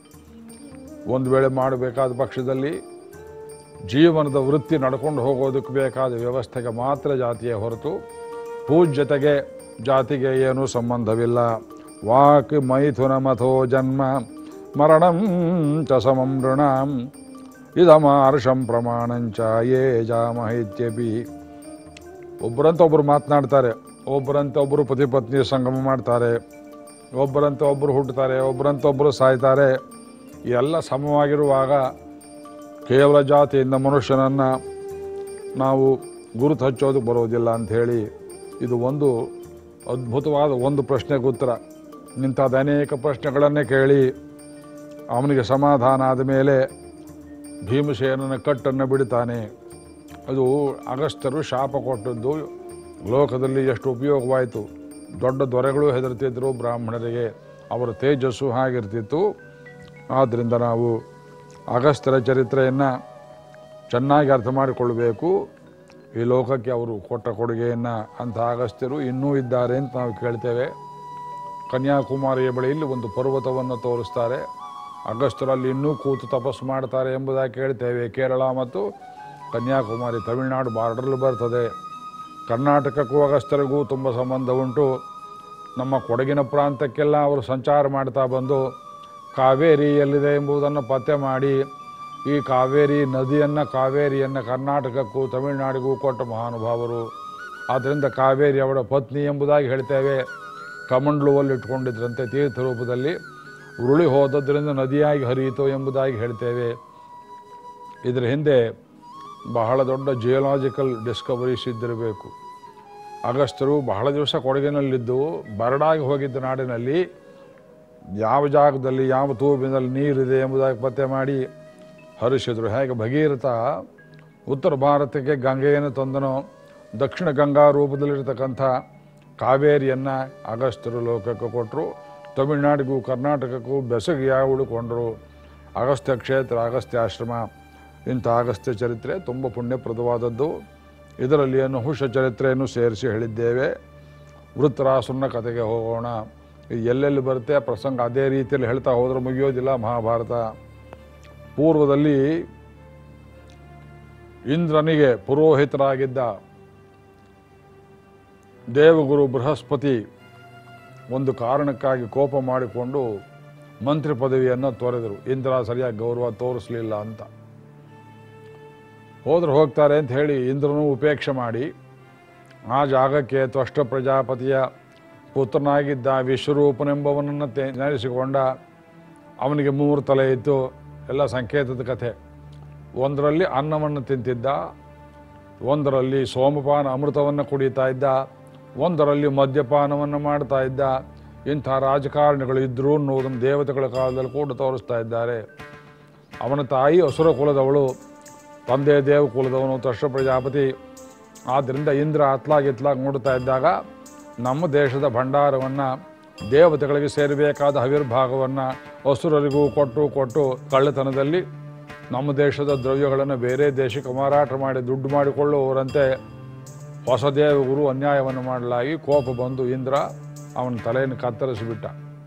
Speaker 1: ಒಂದು ವೇಳೆ ಮಾಡಬೇಕಾದ ಪಕ್ಷದಲ್ಲಿ ಜೀವನದ ವೃತ್ತಿ ನಡ್ಕೊಂಡು ಹೋಗೋದಕ್ಕೆ ಬೇಕಾದ ವ್ಯವಸ್ಥೆಗೆ ಮಾತ್ರ ಜಾತಿಯೇ ಹೊರತು ಪೂಜ್ಯತೆಗೆ ಜಾತಿಗೆ ಏನೂ ಸಂಬಂಧವಿಲ್ಲ. ವಾಕ್ ಮೈಥುನ ಮಥೋ ಜನ್ಮ ಮರಣಂ ಚ ಸಮಂ ನೃಣಾಂ ಇದಮಾರ್ಷಂ ಪ್ರಮಾಣಂಚ ಯೇ ಜಾಮಹೈತ್ಯಪಿ. ಒಬ್ಬರಂತ ಒಬ್ಬರು ಮಾತನಾಡ್ತಾರೆ, ಒಬ್ಬರಂತ ಒಬ್ಬರು ಪತಿ ಪತ್ನಿ ಸಂಗಮ ಮಾಡ್ತಾರೆ, ಒಬ್ಬರಂತ ಒಬ್ಬರು ಹುಟ್ಟುತ್ತಾರೆ, ಒಬ್ಬರಂತ ಒಬ್ಬರು ಸಾಯ್ತಾರೆ. ಎಲ್ಲ ಸಮವಾಗಿರುವಾಗ ಕೇವಲ ಜಾತಿಯಿಂದ ಮನುಷ್ಯನನ್ನು ನಾವು ಗುರುತು ಹಚ್ಚೋದಕ್ಕೆ ಬರೋದಿಲ್ಲ ಅಂಥೇಳಿ ಇದು ಒಂದು ಅದ್ಭುತವಾದ ಒಂದು ಪ್ರಶ್ನೆಗೆ ಉತ್ತರ. ಇಂಥದ್ದು ಅನೇಕ ಪ್ರಶ್ನೆಗಳನ್ನೇ ಕೇಳಿ ಅವನಿಗೆ ಸಮಾಧಾನ ಆದ ಮೇಲೆ ಭೀಮಸೇನನ ಕಟ್ಟನ್ನು ಬಿಡ್ತಾನೆ. ಅದು ಅಗಸ್ತ್ಯರು ಶಾಪ ಕೊಟ್ಟದ್ದು ಲೋಕದಲ್ಲಿ ಎಷ್ಟು ಉಪಯೋಗವಾಯಿತು. ದೊಡ್ಡ ದೊರೆಗಳು ಹೆದರ್ತಿದ್ರು ಬ್ರಾಹ್ಮಣರಿಗೆ, ಅವರ ತೇಜಸ್ಸು ಹಾಗಿರ್ತಿತ್ತು. ಆದ್ದರಿಂದ ನಾವು ಅಗಸ್ತ್ಯರ ಚರಿತ್ರೆಯನ್ನು ಚೆನ್ನಾಗಿ ಅರ್ಥ ಮಾಡಿಕೊಳ್ಳಬೇಕು. ಈ ಲೋಕಕ್ಕೆ ಅವರು ಕೊಟ್ಟ ಕೊಡುಗೆಯನ್ನು ಅಂಥ ಅಗಸ್ತ್ಯರು ಇನ್ನೂ ಇದ್ದಾರೆ ಅಂತ ನಾವು ಕೇಳ್ತೇವೆ. ಕನ್ಯಾಕುಮಾರಿಯ ಬಳಿಯಲ್ಲಿ ಒಂದು ಪರ್ವತವನ್ನು ತೋರಿಸ್ತಾರೆ. ಅಗಸ್ತ್ಯರಲ್ಲಿ ಇನ್ನೂ ಕೂತು ತಪಸ್ಸು ಮಾಡ್ತಾರೆ ಎಂಬುದಾಗಿ ಕೇಳ್ತೇವೆ. ಕೇರಳ ಮತ್ತು ಕನ್ಯಾಕುಮಾರಿ ತಮಿಳುನಾಡು ಬಾರ್ಡರ್ಲ್ಲಿ ಬರ್ತದೆ. ಕರ್ನಾಟಕಕ್ಕೂ ಅಗಸ್ತ್ಯರಿಗೂ ತುಂಬ ಸಂಬಂಧ ಉಂಟು. ನಮ್ಮ ಕೊಡಗಿನ ಪ್ರಾಂತಕ್ಕೆಲ್ಲ ಅವರು ಸಂಚಾರ ಮಾಡ್ತಾ ಬಂದು ಕಾವೇರಿ ಎಲ್ಲಿದೆ ಎಂಬುದನ್ನು ಪತ್ತೆ ಮಾಡಿ ಈ ಕಾವೇರಿ ನದಿಯನ್ನು ಕಾವೇರಿಯನ್ನು ಕರ್ನಾಟಕಕ್ಕೂ ತಮಿಳುನಾಡಿಗೂ ಕೊಟ್ಟ ಮಹಾನುಭಾವರು. ಆದ್ದರಿಂದ ಕಾವೇರಿ ಅವಳ ಪತ್ನಿ ಎಂಬುದಾಗಿ ಹೇಳ್ತೇವೆ. ಕಮಂಡ್ಲುವಲ್ಲಿ ಇಟ್ಕೊಂಡಿದ್ರಂತೆ ತೀರ್ಥ ರೂಪದಲ್ಲಿ, ಉರುಳಿ ಹೋದದ್ರಿಂದ ನದಿಯಾಗಿ ಹರಿಯಿತು ಎಂಬುದಾಗಿ ಹೇಳ್ತೇವೆ. ಇದರ ಹಿಂದೆ ಬಹಳ ದೊಡ್ಡ ಜಿಯೋಲಾಜಿಕಲ್ ಡಿಸ್ಕವರೀಸ್ ಇದ್ದಿರಬೇಕು. ಅಗಸ್ತ್ಯರು ಬಹಳ ದಿವಸ ಕೊಡಗಿನಲ್ಲಿದ್ದು ಬರಡಾಗಿ ಹೋಗಿದ್ದ ನಾಡಿನಲ್ಲಿ ಯಾವ ಜಾಗದಲ್ಲಿ ಯಾವ ತೂಬಿನಲ್ಲಿ ನೀರಿದೆ ಎಂಬುದಾಗಿ ಪತ್ತೆ ಮಾಡಿ ಹರಿಸಿದರು. ಹೇಗೆ ಭಗೀರಥ ಉತ್ತರ ಭಾರತಕ್ಕೆ ಗಂಗೆಯನ್ನು ತಂದನೋ, ದಕ್ಷಿಣ ಗಂಗಾ ರೂಪದಲ್ಲಿರ್ತಕ್ಕಂಥ ಕಾವೇರಿಯನ್ನು ಅಗಸ್ತ್ಯರು ಲೋಕಕ್ಕೆ ಕೊಟ್ಟರು. ತಮಿಳುನಾಡಿಗೂ ಕರ್ನಾಟಕಕ್ಕೂ ಬೆಸಗಿಯಾಗಿ ಉಳ್ಕೊಂಡರು. ಅಗಸ್ತ್ಯ ಕ್ಷೇತ್ರ, ಅಗಸ್ತ್ಯ ಆಶ್ರಮ, ಇಂಥ ಅಗಸ್ತ್ಯ ಚರಿತ್ರೆ ತುಂಬ ಪುಣ್ಯಪ್ರದವಾದದ್ದು. ಇದರಲ್ಲಿ ನಹುಷ ಚರಿತ್ರೆಯನ್ನು ಸೇರಿಸಿ ಹೇಳಿದ್ದೇವೆ. ವೃತ್ರಾಸುರನ ಕಥೆಗೆ ಹೋಗೋಣ. ಎಲ್ಲೆಲ್ಲಿ ಬರುತ್ತೆ ಪ್ರಸಂಗ ಅದೇ ರೀತಿಯಲ್ಲಿ ಹೇಳ್ತಾ ಹೋದ್ರೆ ಮುಗಿಯೋದಿಲ್ಲ ಮಹಾಭಾರತ. ಪೂರ್ವದಲ್ಲಿ ಇಂದ್ರನಿಗೆ ಪುರೋಹಿತರಾಗಿದ್ದ ದೇವಗುರು ಬೃಹಸ್ಪತಿ ಒಂದು ಕಾರಣಕ್ಕಾಗಿ ಕೋಪ ಮಾಡಿಕೊಂಡು ಮಂತ್ರಿ ಪದವಿಯನ್ನು ತೊರೆದರು. ಇಂದ್ರ ಸರಿಯಾಗಿ ಗೌರವ ತೋರಿಸಲಿಲ್ಲ ಅಂತ. ಹೋದ್ರೆ ಹೋಗ್ತಾರೆ ಅಂತ ಹೇಳಿ ಇಂದ್ರನೂ ಉಪೇಕ್ಷೆ ಮಾಡಿ ಆ ಜಾಗಕ್ಕೆ ತ್ವಷ್ಟ ಪ್ರಜಾಪತಿಯ ಪುತ್ರನಾಗಿದ್ದ ವಿಶ್ವರೂಪನೆಂಬವನನ್ನು ನೆನೆಸಿಕೊಂಡ. ಅವನಿಗೆ ಮೂರು ತಲೆ ಇತ್ತು. ಎಲ್ಲ ಸಂಕೇತದ ಕಥೆ. ಒಂದರಲ್ಲಿ ಅನ್ನವನ್ನು ತಿಂತಿದ್ದ, ಒಂದರಲ್ಲಿ ಸೋಮಪಾನ ಅಮೃತವನ್ನು ಕುಡಿತಾ ಇದ್ದ, ಒಂದರಲ್ಲಿ ಮದ್ಯಪಾನವನ್ನು ಮಾಡ್ತಾ ಇದ್ದ. ಇಂಥ ರಾಜಕಾರಣಿಗಳು ಇದ್ದರು ಅನ್ನೋದನ್ನು ದೇವತೆಗಳ ಕಾಲದಲ್ಲಿ ಕೂಡ ತೋರಿಸ್ತಾ ಇದ್ದಾರೆ. ಅವನ ತಾಯಿ ಅಸುರ ಕುಲದವಳು, ತಂದೆ ದೇವ ಕುಲದವನು ತ್ವಷ್ಟ ಪ್ರಜಾಪತಿ. ಆದ್ದರಿಂದ ಇಂದ್ರ ಅತ್ಲಾಗಿತ್ಲಾಗಿ ನೋಡ್ತಾ ಇದ್ದಾಗ ನಮ್ಮ ದೇಶದ ಭಂಡಾರವನ್ನು, ದೇವತೆಗಳಿಗೆ ಸೇರಬೇಕಾದ ಹವಿರ್ಭಾಗವನ್ನು ಅಸುರರಿಗೂ ಕೊಟ್ಟು ಕೊಟ್ಟು ಕಳ್ಳತನದಲ್ಲಿ ನಮ್ಮ ದೇಶದ ದ್ರವ್ಯಗಳನ್ನು ಬೇರೆ ದೇಶಕ್ಕೆ ಮಾರಾಟ ಮಾಡಿ ದುಡ್ಡು ಮಾಡಿಕೊಳ್ಳುವವರಂತೆ ಹೊಸ ದೇವಗುರು ಅನ್ಯಾಯವನ್ನು ಮಾಡಲಾಗಿ ಕೋಪ ಬಂದು ಇಂದ್ರ ಅವನ ತಲೆಯನ್ನು ಕತ್ತರಿಸಿಬಿಟ್ಟ.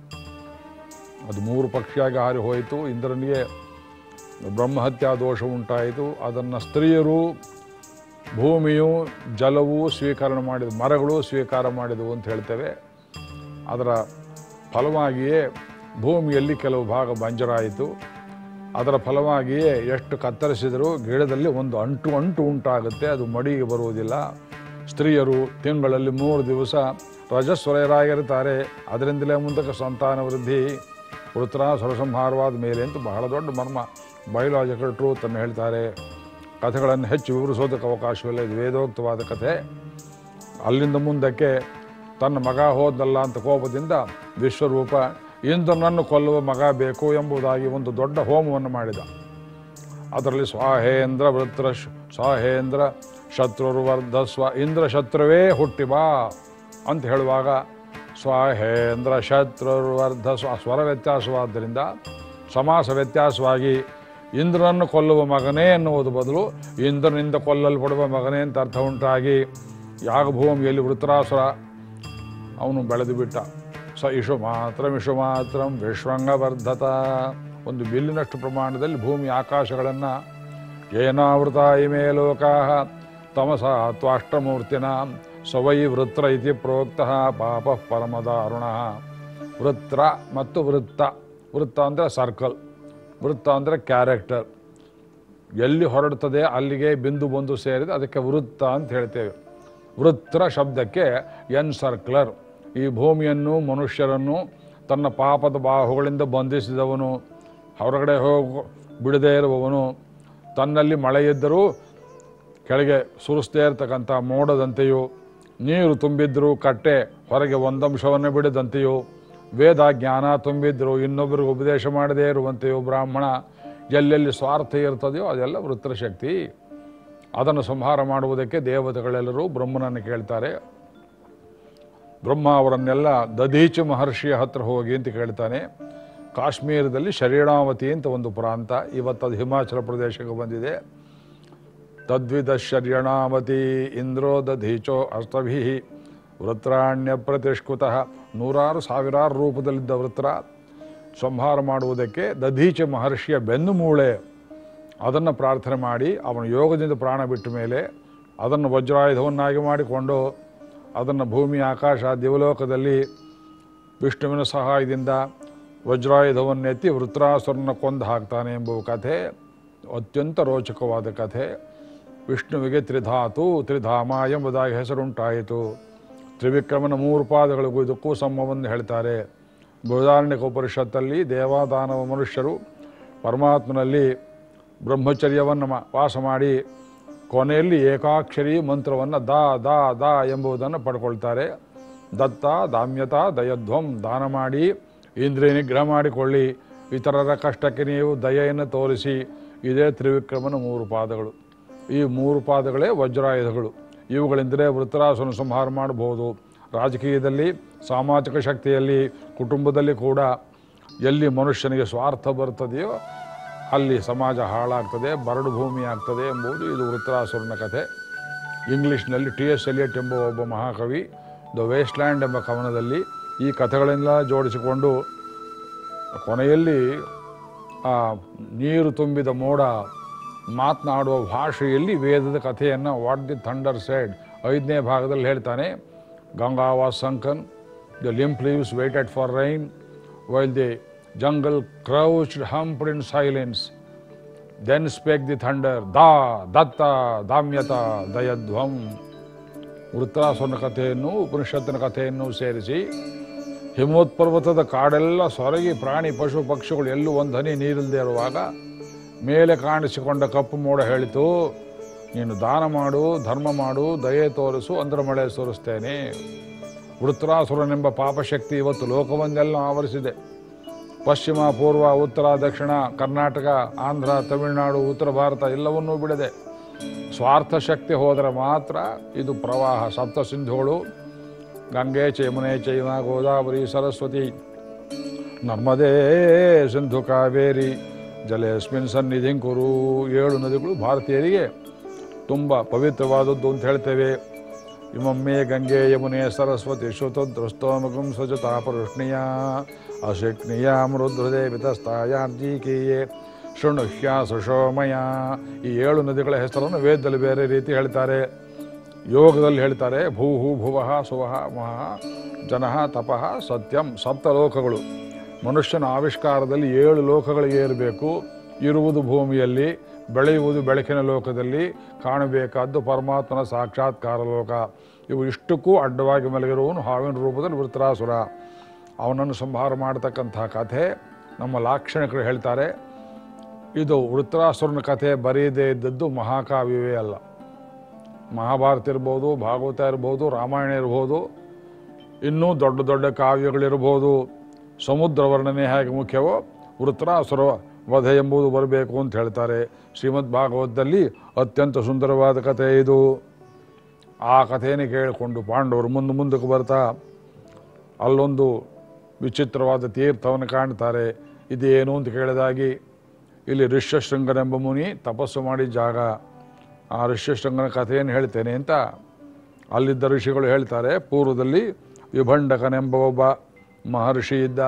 Speaker 1: ಅದು ಮೂರು ಪಕ್ಷಿಯಾಗಿ ಹಾರಿ ಹೋಯಿತು. ಇಂದ್ರನಿಗೆ ಬ್ರಹ್ಮಹತ್ಯಾ ದೋಷ ಉಂಟಾಯಿತು. ಅದನ್ನು ಸ್ತ್ರೀಯರು, ಭೂಮಿಯು, ಜಲವೂ ಸ್ವೀಕರಣ ಮಾಡಿದ, ಮರಗಳು ಸ್ವೀಕಾರ ಮಾಡಿದವು ಅಂತ ಹೇಳ್ತೇವೆ. ಅದರ ಫಲವಾಗಿಯೇ ಭೂಮಿಯಲ್ಲಿ ಕೆಲವು ಭಾಗ ಬಂಜರಾಯಿತು. ಅದರ ಫಲವಾಗಿಯೇ ಎಷ್ಟು ಕತ್ತರಿಸಿದರೂ ಗಿಡದಲ್ಲಿ ಒಂದು ಅಂಟು ಅಂಟು ಉಂಟಾಗುತ್ತೆ, ಅದು ಮಡಿಗೆ ಬರುವುದಿಲ್ಲ. ಸ್ತ್ರೀಯರು ತಿಂಗಳಲ್ಲಿ ಮೂರು ದಿವಸ ರಜಸ್ವರರಾಗಿರ್ತಾರೆ. ಅದರಿಂದಲೇ ಮುಂದಕ್ಕೆ ಸಂತಾನ ವೃದ್ಧಿ, ವೃತ್ರಾಸುರ ಸಂಹಾರವಾದ ಮೇಲೆ ಅಂತ ಬಹಳ ದೊಡ್ಡ ಮರ್ಮ, ಬಯೋಲಾಜಿಕಲ್ ಟ್ರೂತ್ ಅನ್ನು ಹೇಳ್ತಾರೆ. ಕಥೆಗಳನ್ನು ಹೆಚ್ಚು ವಿವರಿಸೋದಕ್ಕೆ ಅವಕಾಶವಿಲ್ಲ, ಇದು ವೇದೋಕ್ತವಾದ ಕಥೆ. ಅಲ್ಲಿಂದ ಮುಂದಕ್ಕೆ ತನ್ನ ಮಗ ಹೋದಲ್ಲ ಅಂತ ಕೋಪದಿಂದ ವಿಶ್ವರೂಪ ಇಂದ್ರನನ್ನು ಕೊಲ್ಲುವ ಮಗ ಬೇಕು ಎಂಬುದಾಗಿ ಒಂದು ದೊಡ್ಡ ಹೋಮವನ್ನು ಮಾಡಿದ. ಅದರಲ್ಲಿ ಸ್ವಾಹೇಂದ್ರ ವೃತ್ರ ಸ್ವಾಹೇಂದ್ರ ಶತ್ರುರ್ವರ್ಧಸ್ವ, ಇಂದ್ರ ಶತ್ರುವೇ ಹುಟ್ಟಿ ಬಾ ಅಂತ ಹೇಳುವಾಗ ಸ್ವಾಹೇಂದ್ರ ಶತ್ರುರ್ವರ್ಧಸ್ವ ಸ್ವರ ವ್ಯತ್ಯಾಸವಾದ್ದರಿಂದ ಸಮಾಸ ವ್ಯತ್ಯಾಸವಾಗಿ ಇಂದ್ರನನ್ನು ಕೊಲ್ಲುವ ಮಗನೇ ಎನ್ನುವುದು ಬದಲು ಇಂದ್ರನಿಂದ ಕೊಲ್ಲಲ್ಪಡುವ ಮಗನೇ ಅಂತ ಅರ್ಥ ಉಂಟಾಗಿ ಯಾಗಭೂಮಿಯಲ್ಲಿ ವೃತ್ರಾಸುರ ಅವನು ಬೆಳೆದು ಬಿಟ್ಟ. ಸ ಇಶು ಮಾತ್ರ ಇಶು ಮಾತ್ರ ವಿಶ್ವಂಗವರ್ಧತ, ಒಂದು ಬಿಲ್ಲಿನಷ್ಟು ಪ್ರಮಾಣದಲ್ಲಿ ಭೂಮಿ ಆಕಾಶಗಳನ್ನು ಏನಾವೃತ ಇಮೇ ಲೋಕಾ ತಮಸ ತ್ವಾಷ್ಟಮೂರ್ತಿನ ಸವೈ ವೃತ್ರ ಇತಿ ಪ್ರೋಕ್ತ ಪಾಪ ಪರಮದಾರುಣ. ವೃತ್ರ ಮತ್ತು ವೃತ್ತ, ವೃತ್ತ ಅಂದರೆ ಸರ್ಕಲ್, ವೃತ್ತ ಅಂದರೆ ಕ್ಯಾರೆಕ್ಟರ್. ಎಲ್ಲಿ ಹೊರಡ್ತದೆ ಅಲ್ಲಿಗೆ ಬಿಂದು ಬಂದು ಸೇರಿದೆ, ಅದಕ್ಕೆ ವೃತ್ತ ಅಂತ ಹೇಳ್ತೇವೆ. ವೃತ್ರ ಶಬ್ದಕ್ಕೆ ಎನ್ ಸರ್ಕ್ಲರ್. ಈ ಭೂಮಿಯನ್ನು ಮನುಷ್ಯರನ್ನು ತನ್ನ ಪಾಪದ ಬಾಹುಗಳಿಂದ ಬಂಧಿಸಿದವನು, ಹೊರಗಡೆ ಹೋಗಿ ಬಿಡದೇ ಇರುವವನು, ತನ್ನಲ್ಲಿ ಮಳೆ ಇದ್ದರೂ ಕೆಳಗೆ ಸುರಿಸ್ತೇ ಇರತಕ್ಕಂಥ ಮೋಡದಂತೆಯೂ, ನೀರು ತುಂಬಿದ್ದರೂ ಕಟ್ಟೆ ಹೊರಗೆ ಒಂದಂಶವನ್ನು ಬಿಡದಂತೆಯೂ, ವೇದ ಜ್ಞಾನ ತುಂಬಿದ್ದರೂ ಇನ್ನೊಬ್ಬರಿಗೆ ಉಪದೇಶ ಮಾಡದೇ ಇರುವಂತೆಯೂ, ಬ್ರಾಹ್ಮಣ ಎಲ್ಲೆಲ್ಲಿ ಸ್ವಾರ್ಥ ಇರ್ತದೆಯೋ ಅದೆಲ್ಲ ವೃತ್ರಶಕ್ತಿ. ಅದನ್ನು ಸಂಹಾರ ಮಾಡುವುದಕ್ಕೆ ದೇವತೆಗಳೆಲ್ಲರೂ ಬ್ರಹ್ಮನನ್ನು ಕೇಳ್ತಾರೆ. ಬ್ರಹ್ಮ ಅವರನ್ನೆಲ್ಲ ದಧೀಚ ಮಹರ್ಷಿಯ ಹತ್ರ ಹೋಗಿ ಅಂತ ಕೇಳ್ತಾನೆ. ಕಾಶ್ಮೀರದಲ್ಲಿ ಶರೀರಾವತಿ ಅಂತ ಒಂದು ಪ್ರಾಂತ, ಇವತ್ತದು ಹಿಮಾಚಲ ಪ್ರದೇಶಕ್ಕೆ ಬಂದಿದೆ. ತದ್ವಿಧ ಶರ್ಯಣಾವತಿ ಇಂದ್ರೋ ದಧೀಚೋ ಅಷ್ಟಭಿ ವೃತ್ರಾಣ್ಯ ಪ್ರತಿಷ್ಕೃತಃ. ನೂರಾರು ಸಾವಿರಾರು ರೂಪದಲ್ಲಿದ್ದ ವೃತ್ರ ಸಂಹಾರ ಮಾಡುವುದಕ್ಕೆ ದಧೀಚ ಮಹರ್ಷಿಯ ಬೆನ್ನು ಮೂಳೆ ಅದನ್ನು ಪ್ರಾರ್ಥನೆ ಮಾಡಿ ಅವನ ಯೋಗದಿಂದ ಪ್ರಾಣ ಬಿಟ್ಟ ಮೇಲೆ ಅದನ್ನು ವಜ್ರಾಯುಧವನ್ನಾಗಿ ಮಾಡಿಕೊಂಡು ಅದನ್ನು ಭೂಮಿ ಆಕಾಶ ದಿವಲೋಕದಲ್ಲಿ ವಿಷ್ಣುವಿನ ಸಹಾಯದಿಂದ ವಜ್ರಾಯುಧವನ್ನೆತ್ತಿ ವೃತ್ರಾಸುರನ ಕೊಂದು ಹಾಕ್ತಾನೆ ಎಂಬುವ ಕಥೆ ಅತ್ಯಂತ ರೋಚಕವಾದ ಕಥೆ. ವಿಷ್ಣುವಿಗೆ ತ್ರಿಧಾತು ತ್ರಿಧಾಮ ಎಂಬುದಾಗಿ ಹೆಸರುಂಟಾಯಿತು. ತ್ರಿವಿಕ್ರಮನ ಮೂರು ಪಾದಗಳಿಗೂ ಇದಕ್ಕೂ ಸಂಬಂಧವನ್ನು ಹೇಳ್ತಾರೆ. ಬೃಹದಾರಣ್ಯಕ ಉಪನಿಷತ್ತಲ್ಲಿ ದೇವಾದಾನವ ಮನುಷ್ಯರು ಪರಮಾತ್ಮನಲ್ಲಿ ಬ್ರಹ್ಮಚರ್ಯವನ್ನು ವಾಸ ಮಾಡಿ ಕೊನೆಯಲ್ಲಿ ಏಕಾಕ್ಷರಿ ಮಂತ್ರವನ್ನು ದಾ ದಾ ದಾ ಎಂಬುದನ್ನು ಪಡ್ಕೊಳ್ತಾರೆ. ದತ್ತ ದಾಮ್ಯತ ದಯಧ್ವಂ, ದಾನ ಮಾಡಿ ಇಂದ್ರಿಯ ನಿಗ್ರಹ ಮಾಡಿಕೊಳ್ಳಿ, ಇತರರ ಕಷ್ಟಕ್ಕೆ ನೀವು ದಯೆಯನ್ನು ತೋರಿಸಿ. ಇದೇ ತ್ರಿವಿಕ್ರಮನ ಮೂರು ಪಾದಗಳು. ಈ ಮೂರು ಪಾದಗಳೇ ವಜ್ರಾಯುಧಗಳು. ಇವುಗಳಿಂದಲೇ ವೃತ್ರಾಸುರನ ಸಂಹಾರ ಮಾಡಬಹುದು. ರಾಜಕೀಯದಲ್ಲಿ, ಸಾಮಾಜಿಕ ಶಕ್ತಿಯಲ್ಲಿ, ಕುಟುಂಬದಲ್ಲಿ ಕೂಡ ಎಲ್ಲಿ ಮನುಷ್ಯನಿಗೆ ಸ್ವಾರ್ಥ ಬರ್ತದೆಯೋ ಅಲ್ಲಿ ಸಮಾಜ ಹಾಳಾಗ್ತದೆ, ಬರಡು ಭೂಮಿ ಆಗ್ತದೆ ಎಂಬುದು ಇದು ವೃತ್ರಾಸುರನ ಕಥೆ. ಇಂಗ್ಲೀಷ್ನಲ್ಲಿ ಟಿ ಎಸ್ ಎಲಿಯಟ್ ಎಂಬ ಒಬ್ಬ ಮಹಾಕವಿ ದ ವೇಸ್ಟ್ಲ್ಯಾಂಡ್ ಎಂಬ ಕವನದಲ್ಲಿ ಈ ಕಥೆಗಳೆಲ್ಲ ಜೋಡಿಸಿಕೊಂಡು ಕೊನೆಯಲ್ಲಿ ಆ ನೀರು ತುಂಬಿದ ಮೋಡ ಮಾತನಾಡುವ ಭಾಷೆಯಲ್ಲಿ ವೇದದ ಕಥೆಯನ್ನು ವಾಟ್ ದಿ ಥಂಡರ್ ಸೆಡ್ ಐದನೇ ಭಾಗದಲ್ಲಿ ಹೇಳ್ತಾನೆ. Ganga was sunken, the limp leaves waited for rain while the jungle crouched humped in silence. Then spake the thunder, da datta damyata dayadhvam. ವೃತ್ರಾಸುರನ ಕಥೆಯನ್ನು ಉಪನಿಷತ್ತಿನ ಕಥೆಯನ್ನು ಸೇರಿಸಿ ಹಿಮೋತ್ಪರ್ವತದ ಕಾಡೆಲ್ಲ ಸೊರಗಿ ಪ್ರಾಣಿ ಪಶು ಪಕ್ಷಿಗಳು ಎಲ್ಲೂ ಒಂದು ಹನಿ ನೀರಿಲ್ಲದೆ ಇರುವಾಗ ಮೇಲೆ ಕಾಣಿಸಿಕೊಂಡ ಕಪ್ಪು ಮೋಡ ಹೇಳಿತು, ನೀನು ದಾನ ಮಾಡು, ಧರ್ಮ ಮಾಡು, ದಯೆ ತೋರಿಸು, ಅಂದ್ರೆ ಮಳೆ ಸುರಿಸ್ತೇನೆ. ವೃತ್ರಾಸುರನೆಂಬ ಪಾಪಶಕ್ತಿ ಇವತ್ತು ಲೋಕವನ್ನೆಲ್ಲ ಆವರಿಸಿದೆ. ಪಶ್ಚಿಮ, ಪೂರ್ವ, ಉತ್ತರ, ದಕ್ಷಿಣ, ಕರ್ನಾಟಕ, ಆಂಧ್ರ, ತಮಿಳುನಾಡು, ಉತ್ತರ ಭಾರತ ಎಲ್ಲವನ್ನೂ ಬಿಡದೆ ಸ್ವಾರ್ಥ ಶಕ್ತಿ ಹೋದರೆ ಮಾತ್ರ ಇದು ಪ್ರವಾಹ. ಸಪ್ತ ಸಿಂಧುಗಳು ಗಂಗೆ ಚ ಯಮುನೆ ಚೈವ ಗೋದಾವರಿ ಸರಸ್ವತಿ ನರ್ಮದೇ ಸಿಂಧು ಕಾವೇರಿ ಜಲೇಸ್ಮಿನ್ ಸನ್ನಿಧಿಂ ಕುರು. ಏಳು ನದಿಗಳು ಭಾರತೀಯರಿಗೆ ತುಂಬ ಪವಿತ್ರವಾದದ್ದು ಅಂತ ಹೇಳ್ತೇವೆ. ಇಮಮ್ಮೆ ಗಂಗೆ ಯಮುನೆ ಸರಸ್ವತಿ ಶ್ರುತದ್ರಸ್ತೋಮಗಂ ಸಜತಾ ಪರುಷ್ಣಿಯ ಅಶಕ್ನಿಯಾಮೃದ್ರದೇ ವಿತಸ್ತಾಯಾರ್ಜೀಕೀಯೇ ಶೃಣುಹ್ಯ ಸುಶೋಮಯ. ಈ ಏಳು ನದಿಗಳ ಹೆಸರನ್ನು ವೇದದಲ್ಲಿ ಬೇರೆ ರೀತಿ ಹೇಳ್ತಾರೆ, ಯೋಗದಲ್ಲಿ ಹೇಳ್ತಾರೆ. ಭೂಹು ಭುವಃ ಸುವಃ ಮಹಃ ಜನಃ ತಪಃ ಸತ್ಯಂ. ಸಪ್ತ ಲೋಕಗಳು ಮನುಷ್ಯನ ಆವಿಷ್ಕಾರದಲ್ಲಿ ಏಳು ಲೋಕಗಳಿಗೆ ಇರಬೇಕು. ಇರುವುದು ಭೂಮಿಯಲ್ಲಿ, ಬೆಳೆಯುವುದು ಬೆಳಕಿನ ಲೋಕದಲ್ಲಿ, ಕಾಣಬೇಕಾದ್ದು ಪರಮಾತ್ಮನ ಸಾಕ್ಷಾತ್ಕಾರ ಲೋಕ. ಇವು ಇಷ್ಟಕ್ಕೂ ಅಡ್ಡವಾಗಿ ಮಲಗಿರುವವನು ಹಾವಿನ ರೂಪದಲ್ಲಿ ವೃತ್ರಾಸುರ. ಅವನನ್ನು ಸಂಹಾರ ಮಾಡತಕ್ಕಂಥ ಕಥೆ ನಮ್ಮ ಲಾಕ್ಷಣಿಕರು ಹೇಳ್ತಾರೆ. ಇದು ವೃತ್ರಾಸುರನ ಕಥೆ ಬರೆಯದೇ ಇದ್ದದ್ದು ಮಹಾಕಾವ್ಯವೇ ಅಲ್ಲ. ಮಹಾಭಾರತ ಇರ್ಬೋದು, ಭಾಗವತ ಇರ್ಬೋದು, ರಾಮಾಯಣ ಇರ್ಬೋದು, ಇನ್ನೂ ದೊಡ್ಡ ದೊಡ್ಡ ಕಾವ್ಯಗಳಿರ್ಬೋದು. ಸಮುದ್ರ ವರ್ಣನೆ ಹೇಗೆ ಮುಖ್ಯವೋ ವೃತ್ರಾಸುರ ವಧೆ ಎಂಬುದು ಬರಬೇಕು ಅಂತ ಹೇಳ್ತಾರೆ. ಶ್ರೀಮದ್ ಭಾಗವತದಲ್ಲಿ ಅತ್ಯಂತ ಸುಂದರವಾದ ಕಥೆ ಇದು. ಆ ಕಥೆಯನ್ನು ಕೇಳಿಕೊಂಡು ಪಾಂಡವರು ಮುಂದೆ ಮುಂದಕ್ಕೆ ಬರ್ತಾ ಅಲ್ಲೊಂದು ವಿಚಿತ್ರವಾದ ತೀರ್ಥವನ್ನು ಕಾಣ್ತಾರೆ. ಇದೇನು ಅಂತ ಕೇಳಿದಾಗಿ ಇಲ್ಲಿ ಋಷ್ಯಶೃಂಗನೆಂಬ ಮುನಿ ತಪಸ್ಸು ಮಾಡಿದ ಜಾಗ. ಆ ಋಷ್ಯಶೃಂಗನ ಕಥೆಯನ್ನು ಹೇಳ್ತೇನೆ ಅಂತ ಅಲ್ಲಿದ್ದ ಋಷಿಗಳು ಹೇಳ್ತಾರೆ, ಪೂರ್ವದಲ್ಲಿ ವಿಭಂಡಕನೆಂಬ ಒಬ್ಬ ಮಹರ್ಷಿ ಇದ್ದ.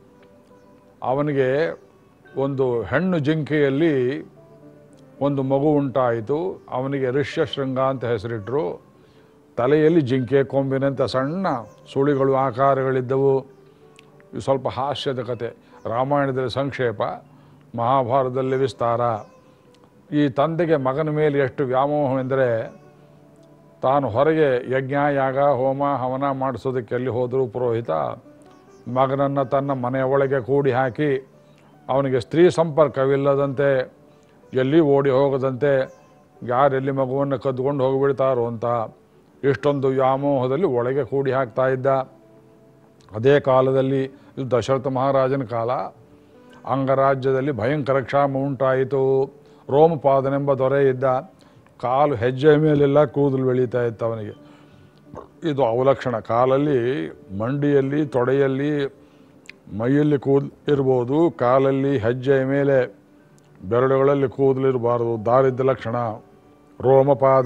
Speaker 1: ಅವನಿಗೆ ಒಂದು ಹೆಣ್ಣು ಜಿಂಕೆಯಲ್ಲಿ ಒಂದು ಮಗು ಉಂಟಾಯಿತು. ಅವನಿಗೆ ಋಷ್ಯಶೃಂಗ ಅಂತ ಹೆಸರಿಟ್ಟರು. ತಲೆಯಲ್ಲಿ ಜಿಂಕೆ ಕೊಂಬಿನಂಥ ಸಣ್ಣ ಸುಳಿಗಳು ಆಕಾರಗಳಿದ್ದವು. ಇದು ಸ್ವಲ್ಪ ಹಾಸ್ಯದ ಕತೆ. ರಾಮಾಯಣದಲ್ಲಿ ಸಂಕ್ಷೇಪ, ಮಹಾಭಾರತದಲ್ಲಿ ವಿಸ್ತಾರ. ಈ ತಂದೆಗೆ ಮಗನ ಮೇಲೆ ಎಷ್ಟು ವ್ಯಾಮೋಹವೆಂದರೆ, ತಾನು ಹೊರಗೆ ಯಜ್ಞ ಯಾಗ ಹೋಮ ಹವನ ಮಾಡಿಸೋದಕ್ಕೆ ಎಲ್ಲಿ ಹೋದರೂ ಪುರೋಹಿತ ಮಗನನ್ನು ತನ್ನ ಮನೆಯ ಒಳಗೆ ಕೂಡಿ ಹಾಕಿ ಅವನಿಗೆ ಸ್ತ್ರೀ ಸಂಪರ್ಕವಿಲ್ಲದಂತೆ, ಎಲ್ಲಿ ಓಡಿ ಹೋಗದಂತೆ, ಯಾರೆಲ್ಲಿ ಮಗುವನ್ನು ಕದ್ದುಕೊಂಡು ಹೋಗಿಬಿಡ್ತಾರೋ ಅಂತ ಇಷ್ಟೊಂದು ವ್ಯಾಮೋಹದಲ್ಲಿ ಒಳಗೆ ಕೂಡಿ ಹಾಕ್ತಾ ಇದ್ದ. ಅದೇ ಕಾಲದಲ್ಲಿ, ಇದು ದಶರಥ ಮಹಾರಾಜನ ಕಾಲ, ಅಂಗರಾಜ್ಯದಲ್ಲಿ ಭಯಂಕರ ಕ್ಷಾಮ ಉಂಟಾಯಿತು. ರೋಮಪಾದನೆಂಬ ದೊರೆ ಇದ್ದ. ಕಾಲು ಹೆಜ್ಜೆ ಮೇಲೆಲ್ಲ ಕೂದಲು ಬೆಳೀತಾ ಇತ್ತು ಅವನಿಗೆ. ಇದು ಅವಲಕ್ಷಣ. ಕಾಲಲ್ಲಿ, ಮಂಡಿಯಲ್ಲಿ, ತೊಡೆಯಲ್ಲಿ, ಮೈಯಲ್ಲಿ ಕೂದಲು ಇರ್ಬೋದು, ಕಾಲಲ್ಲಿ ಹೆಜ್ಜೆಯ ಮೇಲೆ ಬೆರಳುಗಳಲ್ಲಿ ಕೂದಲಿರಬಾರ್ದು. ದಾರಿದ್ರ್ಯ ಲಕ್ಷಣ. ರೋಮಪಾದ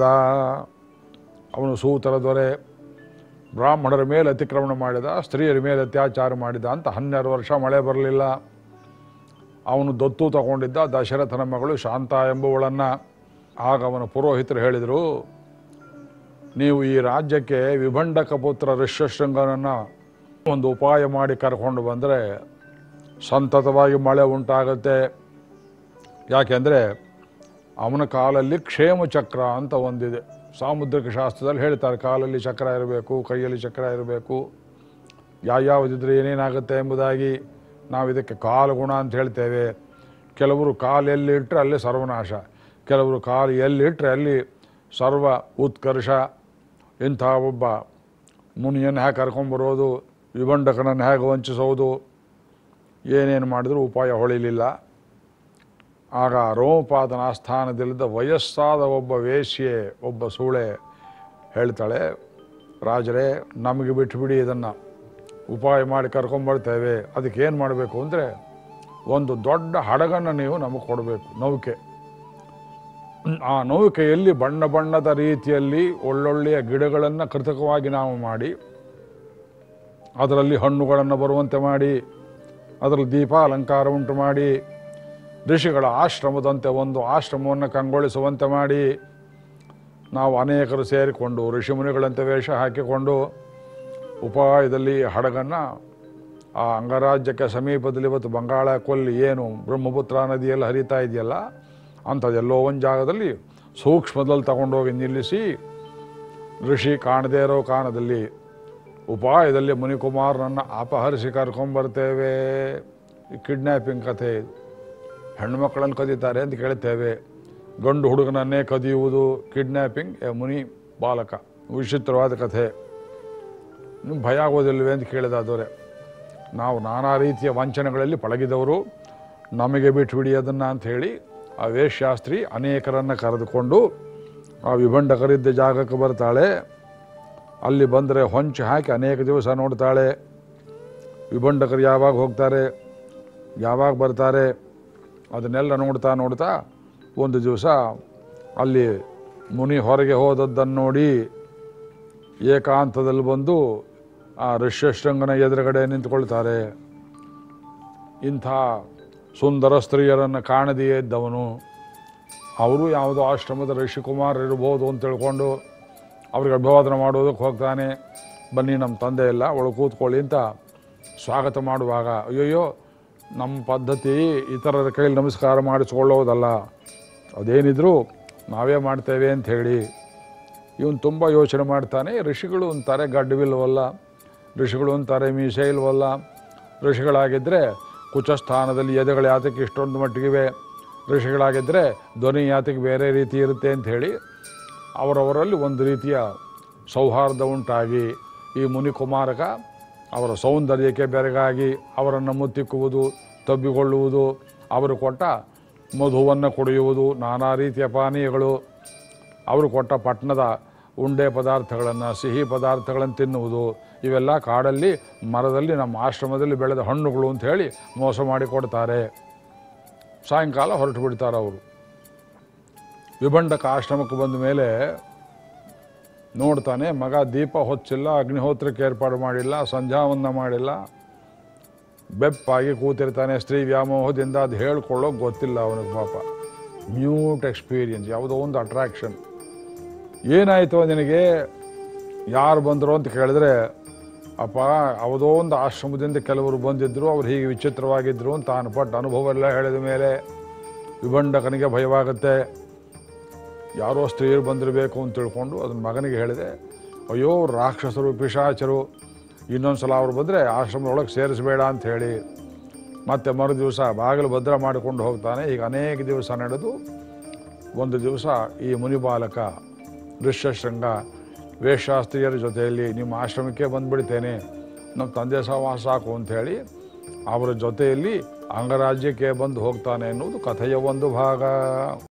Speaker 1: ಅವನು ಸೂತರ ದೊರೆ. ಬ್ರಾಹ್ಮಣರ ಮೇಲೆ ಅತಿಕ್ರಮಣ ಮಾಡಿದ, ಸ್ತ್ರೀಯರ ಮೇಲೆ ಅತ್ಯಾಚಾರ ಮಾಡಿದ ಅಂತ ಹನ್ನೆರಡು ವರ್ಷ ಮಳೆ ಬರಲಿಲ್ಲ. ಅವನು ದತ್ತು ತಗೊಂಡಿದ್ದ ದಶರಥನ ಮಗಳು ಶಾಂತ ಎಂಬುವಳನ್ನು. ಆಗ ಅವನ ಪುರೋಹಿತರು ಹೇಳಿದರು, ನೀವು ಈ ರಾಜ್ಯಕ್ಕೆ ವಿಭಂಡಕ ಪುತ್ರ ಋಷ್ಯಶೃಂಗನನ್ನು ಒಂದು ಉಪಾಯ ಮಾಡಿ ಕರ್ಕೊಂಡು ಬಂದರೆ ಸಂತತವಾಗಿ ಮಳೆ ಉಂಟಾಗುತ್ತೆ. ಯಾಕೆಂದರೆ ಅವನ ಕಾಲಲ್ಲಿ ಕ್ಷೇಮ ಚಕ್ರ ಅಂತ ಒಂದಿದೆ. ಸಾಮುದ್ರಿಕ ಶಾಸ್ತ್ರದಲ್ಲಿ ಹೇಳ್ತಾರೆ, ಕಾಲಲ್ಲಿ ಚಕ್ರ ಇರಬೇಕು, ಕೈಯಲ್ಲಿ ಚಕ್ರ ಇರಬೇಕು, ಯಾವ್ಯಾವುದಿದ್ರೆ ಏನೇನಾಗುತ್ತೆ ಎಂಬುದಾಗಿ. ನಾವು ಇದಕ್ಕೆ ಕಾಲಗುಣ ಅಂತ ಹೇಳ್ತೇವೆ. ಕೆಲವರು ಕಾಲು ಎಲ್ಲಿಟ್ಟರೆ ಅಲ್ಲಿ ಸರ್ವನಾಶ, ಕೆಲವರು ಕಾಲು ಎಲ್ಲಿಟ್ಟರೆ ಅಲ್ಲಿ ಸರ್ವ ಉತ್ಕರ್ಷ. ಇಂಥ ಒಬ್ಬ ಮುನಿಯನ್ನು ಹೇಗೆ ಕರ್ಕೊಂಬರೋದು, ವಿಭಂಡಕನನ್ನು ಹೇಗೆ ವಂಚಿಸೋದು, ಏನೇನು ಮಾಡಿದರೂ ಉಪಾಯ ಹೊಳಿಲಿಲ್ಲ. ಆಗ ರೋಮಪಾದನ ಆಸ್ಥಾನದಲ್ಲಿದ್ದ ವಯಸ್ಸಾದ ಒಬ್ಬ ವೇಶ್ಯೆ, ಒಬ್ಬ ಸೂಳೆ ಹೇಳ್ತಾಳೆ, ರಾಜರೇ ನಮಗೆ ಬಿಟ್ಟುಬಿಡಿ, ಇದನ್ನು ಉಪಾಯ ಮಾಡಿ ಕರ್ಕೊಂಬರ್ತೇವೆ. ಅದಕ್ಕೆ ಏನು ಮಾಡಬೇಕು ಅಂದರೆ, ಒಂದು ದೊಡ್ಡ ಹಡಗನ್ನು ನೀವು ನಮಗೆ ಕೊಡಬೇಕು, ನೌಕೆ. ಆ ನೌಕೆಯಲ್ಲಿ ಬಣ್ಣ ಬಣ್ಣದ ರೀತಿಯಲ್ಲಿ ಒಳ್ಳೊಳ್ಳೆಯ ಗಿಡಗಳನ್ನು ಕೃತಕವಾಗಿ ನಾವು ಮಾಡಿ, ಅದರಲ್ಲಿ ಹಣ್ಣುಗಳನ್ನು ಬರುವಂತೆ ಮಾಡಿ, ಅದರಲ್ಲಿ ದೀಪ ಅಲಂಕಾರ ಉಂಟು ಮಾಡಿ, ಋಷಿಗಳ ಆಶ್ರಮದಂತೆ ಒಂದು ಆಶ್ರಮವನ್ನು ಕಂಗೊಳಿಸುವಂತೆ ಮಾಡಿ, ನಾವು ಅನೇಕರು ಸೇರಿಕೊಂಡು ಋಷಿಮುನಿಗಳಂತೆ ವೇಷ ಹಾಕಿಕೊಂಡು ಉಪಾಯದಲ್ಲಿ ಹಡಗನ್ನು ಆ ಅಂಗರಾಜ್ಯಕ್ಕೆ ಸಮೀಪದಲ್ಲಿ ಇವತ್ತು ಬಂಗಾಳ ಕೊಲ್ಲಿ ಏನು ಬ್ರಹ್ಮಪುತ್ರ ನದಿಯಲ್ಲಿ ಹರಿತಾ ಇದೆಯಲ್ಲ ಅಂಥದ್ದೆಲ್ಲೋ ಒಂದು ಜಾಗದಲ್ಲಿ ಸೂಕ್ಷ್ಮದಲ್ಲಿ ತಗೊಂಡೋಗಿ ನಿಲ್ಲಿಸಿ, ಋಷಿ ಕಾಣದೇ ಇರೋ ಕಾರಣದಲ್ಲಿ ಉಪಾಯದಲ್ಲಿ ಮುನಿಕುಮಾರನನ್ನು ಅಪಹರಿಸಿ ಕರ್ಕೊಂಬರ್ತೇವೆ. ಕಿಡ್ನ್ಯಾಪಿಂಗ್ ಕಥೆ ಇದು. ಹೆಣ್ಣುಮಕ್ಕಳನ್ನು ಕದೀತಾರೆ ಅಂತ ಕೇಳ್ತೇವೆ, ಗಂಡು ಹುಡುಗನನ್ನೇ ಕದಿಯುವುದು ಕಿಡ್ನ್ಯಾಪಿಂಗ್. ಎ ಮುನಿ ಬಾಲಕ, ವಿಚಿತ್ರವಾದ ಕಥೆ. ನೀವು ಭಯ ಆಗೋದಿಲ್ವೇ ಅಂತ ಕೇಳಿದಾದರೆ, ನಾವು ನಾನಾ ರೀತಿಯ ವಂಚನೆಗಳಲ್ಲಿ ಪಳಗಿದವರು, ನಮಗೆ ಬಿಟ್ಟುಬಿಡಿ ಅದನ್ನು ಅಂಥೇಳಿ ಆ ವೇಶ್ಯಾಸ್ತ್ರಿ ಅನೇಕರನ್ನು ಕರೆದುಕೊಂಡು ಆ ವಿಭಂಡಕರಿದ್ದ ಜಾಗಕ್ಕೆ ಬರ್ತಾಳೆ. ಅಲ್ಲಿ ಬಂದರೆ ಹೊಂಚು ಹಾಕಿ ಅನೇಕ ದಿವಸ ನೋಡ್ತಾಳೆ. ವಿಭಂಡಕರು ಯಾವಾಗ ಹೋಗ್ತಾರೆ, ಯಾವಾಗ ಬರ್ತಾರೆ, ಅದನ್ನೆಲ್ಲ ನೋಡ್ತಾ ನೋಡ್ತಾ ಒಂದು ದಿವಸ ಅಲ್ಲಿ ಮುನಿ ಹೊರಗೆ ಹೋದದ್ದನ್ನು ನೋಡಿ ಏಕಾಂತದಲ್ಲಿ ಬಂದು ಆ ಋಷ್ಯಶೃಂಗನ ಎದುರುಗಡೆ ನಿಂತ್ಕೊಳ್ತಾರೆ. ಇಂಥ ಸುಂದರ ಸ್ತ್ರೀಯರನ್ನು ಕಾಣದೆಯೇ ಇದ್ದವನು, ಅವರು ಯಾವುದೋ ಆಶ್ರಮದ ಋಷಿಕುಮಾರ್ ಇರ್ಬೋದು ಅಂತ ತಿಳ್ಕೊಂಡು ಅವ್ರಿಗೆ ಅಭಿವಾದನೆ ಮಾಡೋದಕ್ಕೆ ಹೋಗ್ತಾನೆ. ಬನ್ನಿ ನಮ್ಮ ತಂದೆ ಎಲ್ಲ ಒಳಗೆ ಕೂತ್ಕೊಳ್ಳಿ ಅಂತ ಸ್ವಾಗತ ಮಾಡುವಾಗ, ಅಯ್ಯೋಯ್ಯೋ ನಮ್ಮ ಪದ್ಧತಿ ಇತರರ ಕೈಯಲ್ಲಿ ನಮಸ್ಕಾರ ಮಾಡಿಸ್ಕೊಳ್ಳೋದಲ್ಲ, ಅದೇನಿದ್ರು ನಾವೇ ಮಾಡ್ತೇವೆ ಅಂತ ಹೇಳಿ ಇವನು ತುಂಬ ಯೋಚನೆ ಮಾಡ್ತಾನೆ. ಋಷಿಗಳು ಅಂತಾರೆ ಗಡ್ಡವಿಲ್ವಲ್ಲ, ಋಷಿಗಳು ಅಂತಾರೆ ಮೀಸೆ ಇಲ್ವಲ್ಲ, ಋಷಿಗಳಾಗಿದ್ದರೆ ಕುಚಸ್ಥಾನದಲ್ಲಿ ಎದೆಗಳು ಯಾತಕ್ಕೆ ಇಷ್ಟೊಂದು ಮಟ್ಟಿಗಿವೆ, ಋಷಿಗಳಾಗಿದ್ದರೆ ಧ್ವನಿ ಯಾತಕ್ಕೆ ಬೇರೆ ರೀತಿ ಇರುತ್ತೆ ಅಂತ ಹೇಳಿ ಅವರವರಲ್ಲಿ ಒಂದು ರೀತಿಯ ಸೌಹಾರ್ದ ಉಂಟಾಗಿ ಈ ಮುನಿಕುಮಾರಕ ಅವರ ಸೌಂದರ್ಯಕ್ಕೆ ಬೆರಗಾಗಿ ಅವರನ್ನು ಮುತ್ತಿಕ್ಕುವುದು, ತಬ್ಬಿಕೊಳ್ಳುವುದು, ಅವರು ಕೊಟ್ಟ ಮಧುವನ್ನು ಕುಡಿಯುವುದು, ನಾನಾ ರೀತಿಯ ಪಾನೀಯಗಳು, ಅವರು ಕೊಟ್ಟ ಪಟ್ಟಣದ ಉಂಡೆ ಪದಾರ್ಥಗಳನ್ನು, ಸಿಹಿ ಪದಾರ್ಥಗಳನ್ನು ತಿನ್ನುವುದು, ಇವೆಲ್ಲ ಕಾಡಲ್ಲಿ ಮರದಲ್ಲಿ ನಮ್ಮ ಆಶ್ರಮದಲ್ಲಿ ಬೆಳೆದ ಹಣ್ಣುಗಳು ಅಂತ ಹೇಳಿ ಮೋಸ ಮಾಡಿ ಕೊಡ್ತಾರೆ. ಸಾಯಂಕಾಲ ಹೊರಟು ಬಿಡ್ತಾರೆ ಅವರು. ವಿಭಂಡಕ ಆಶ್ರಮಕ್ಕೆ ಬಂದ ಮೇಲೆ ನೋಡ್ತಾನೆ, ಮಗ ದೀಪ ಹೊಚ್ಚಿಲ್ಲ, ಅಗ್ನಿಹೋತ್ರಕ್ಕೆ ಏರ್ಪಾಡು ಮಾಡಿಲ್ಲ, ಸಂಧ್ಯಾವಂದನ ಮಾಡಿಲ್ಲ, ಬೆಪ್ಪಾಗಿ ಕೂತಿರ್ತಾನೆ. ಸ್ತ್ರೀ ವ್ಯಾಮೋಹದಿಂದ ಅದು ಹೇಳ್ಕೊಳ್ಳೋಕೆ ಗೊತ್ತಿಲ್ಲ ಅವನಿಗೆ ಪಾಪ. ಮ್ಯೂಟ್ ಎಕ್ಸ್ಪೀರಿಯನ್ಸ್, ಯಾವುದೋ ಒಂದು ಅಟ್ರಾಕ್ಷನ್. ಏನಾಯಿತು ನಿನಗೆ, ಯಾರು ಬಂದರು ಅಂತ ಕೇಳಿದ್ರೆ, ಅಪ್ಪ ಯಾವುದೋ ಒಂದು ಆಶ್ರಮದಿಂದ ಕೆಲವರು ಬಂದಿದ್ದರು, ಅವ್ರು ಹೀಗೆ ವಿಚಿತ್ರವಾಗಿದ್ದರು ಅಂತ ತಾನು ಪಟ್ಟು ಅನುಭವ ಎಲ್ಲ ಹೇಳಿದ ಮೇಲೆ ವಿಭಂಡಕನಿಗೆ ಭಯವಾಗುತ್ತೆ. ಯಾರೋ ಸ್ತ್ರೀಯರು ಬಂದಿರಬೇಕು ಅಂತ ತಿಳ್ಕೊಂಡು ಅದನ್ನ ಮಗನಿಗೆ ಹೇಳಿದೆ. ಅಯ್ಯೋ ರಾಕ್ಷಸರು, ಪಿಶಾಚರು, ಇನ್ನೊಂದು ಸಲ ಅವ್ರು ಬಂದರೆ ಆಶ್ರಮದೊಳಗೆ ಸೇರಿಸಬೇಡ ಅಂತ ಹೇಳಿ ಮತ್ತೆ ಮರು ದಿವಸ ಬಾಗಿಲು ಭದ್ರ ಮಾಡಿಕೊಂಡು ಹೋಗ್ತಾನೆ. ಈಗ ಅನೇಕ ದಿವಸ ನಡೆದು ಒಂದು ದಿವಸ ಈ ಮುನಿಬಾಲಕ ಋಷ್ಯಶೃಂಗ ವೇಷಶಾಸ್ತ್ರೀಯರ ಜೊತೆಯಲ್ಲಿ ನಿಮ್ಮ ಆಶ್ರಮಕ್ಕೆ ಬಂದುಬಿಡ್ತೇನೆ, ನಮ್ಮ ತಂದೆ ಸಹವಾಸ ಸಾಕು ಅಂಥೇಳಿ ಅವರ ಜೊತೆಯಲ್ಲಿ ಅಂಗರಾಜ್ಯಕ್ಕೆ ಬಂದು ಹೋಗ್ತಾನೆ ಎನ್ನುವುದು ಕಥೆಯ ಒಂದು ಭಾಗ.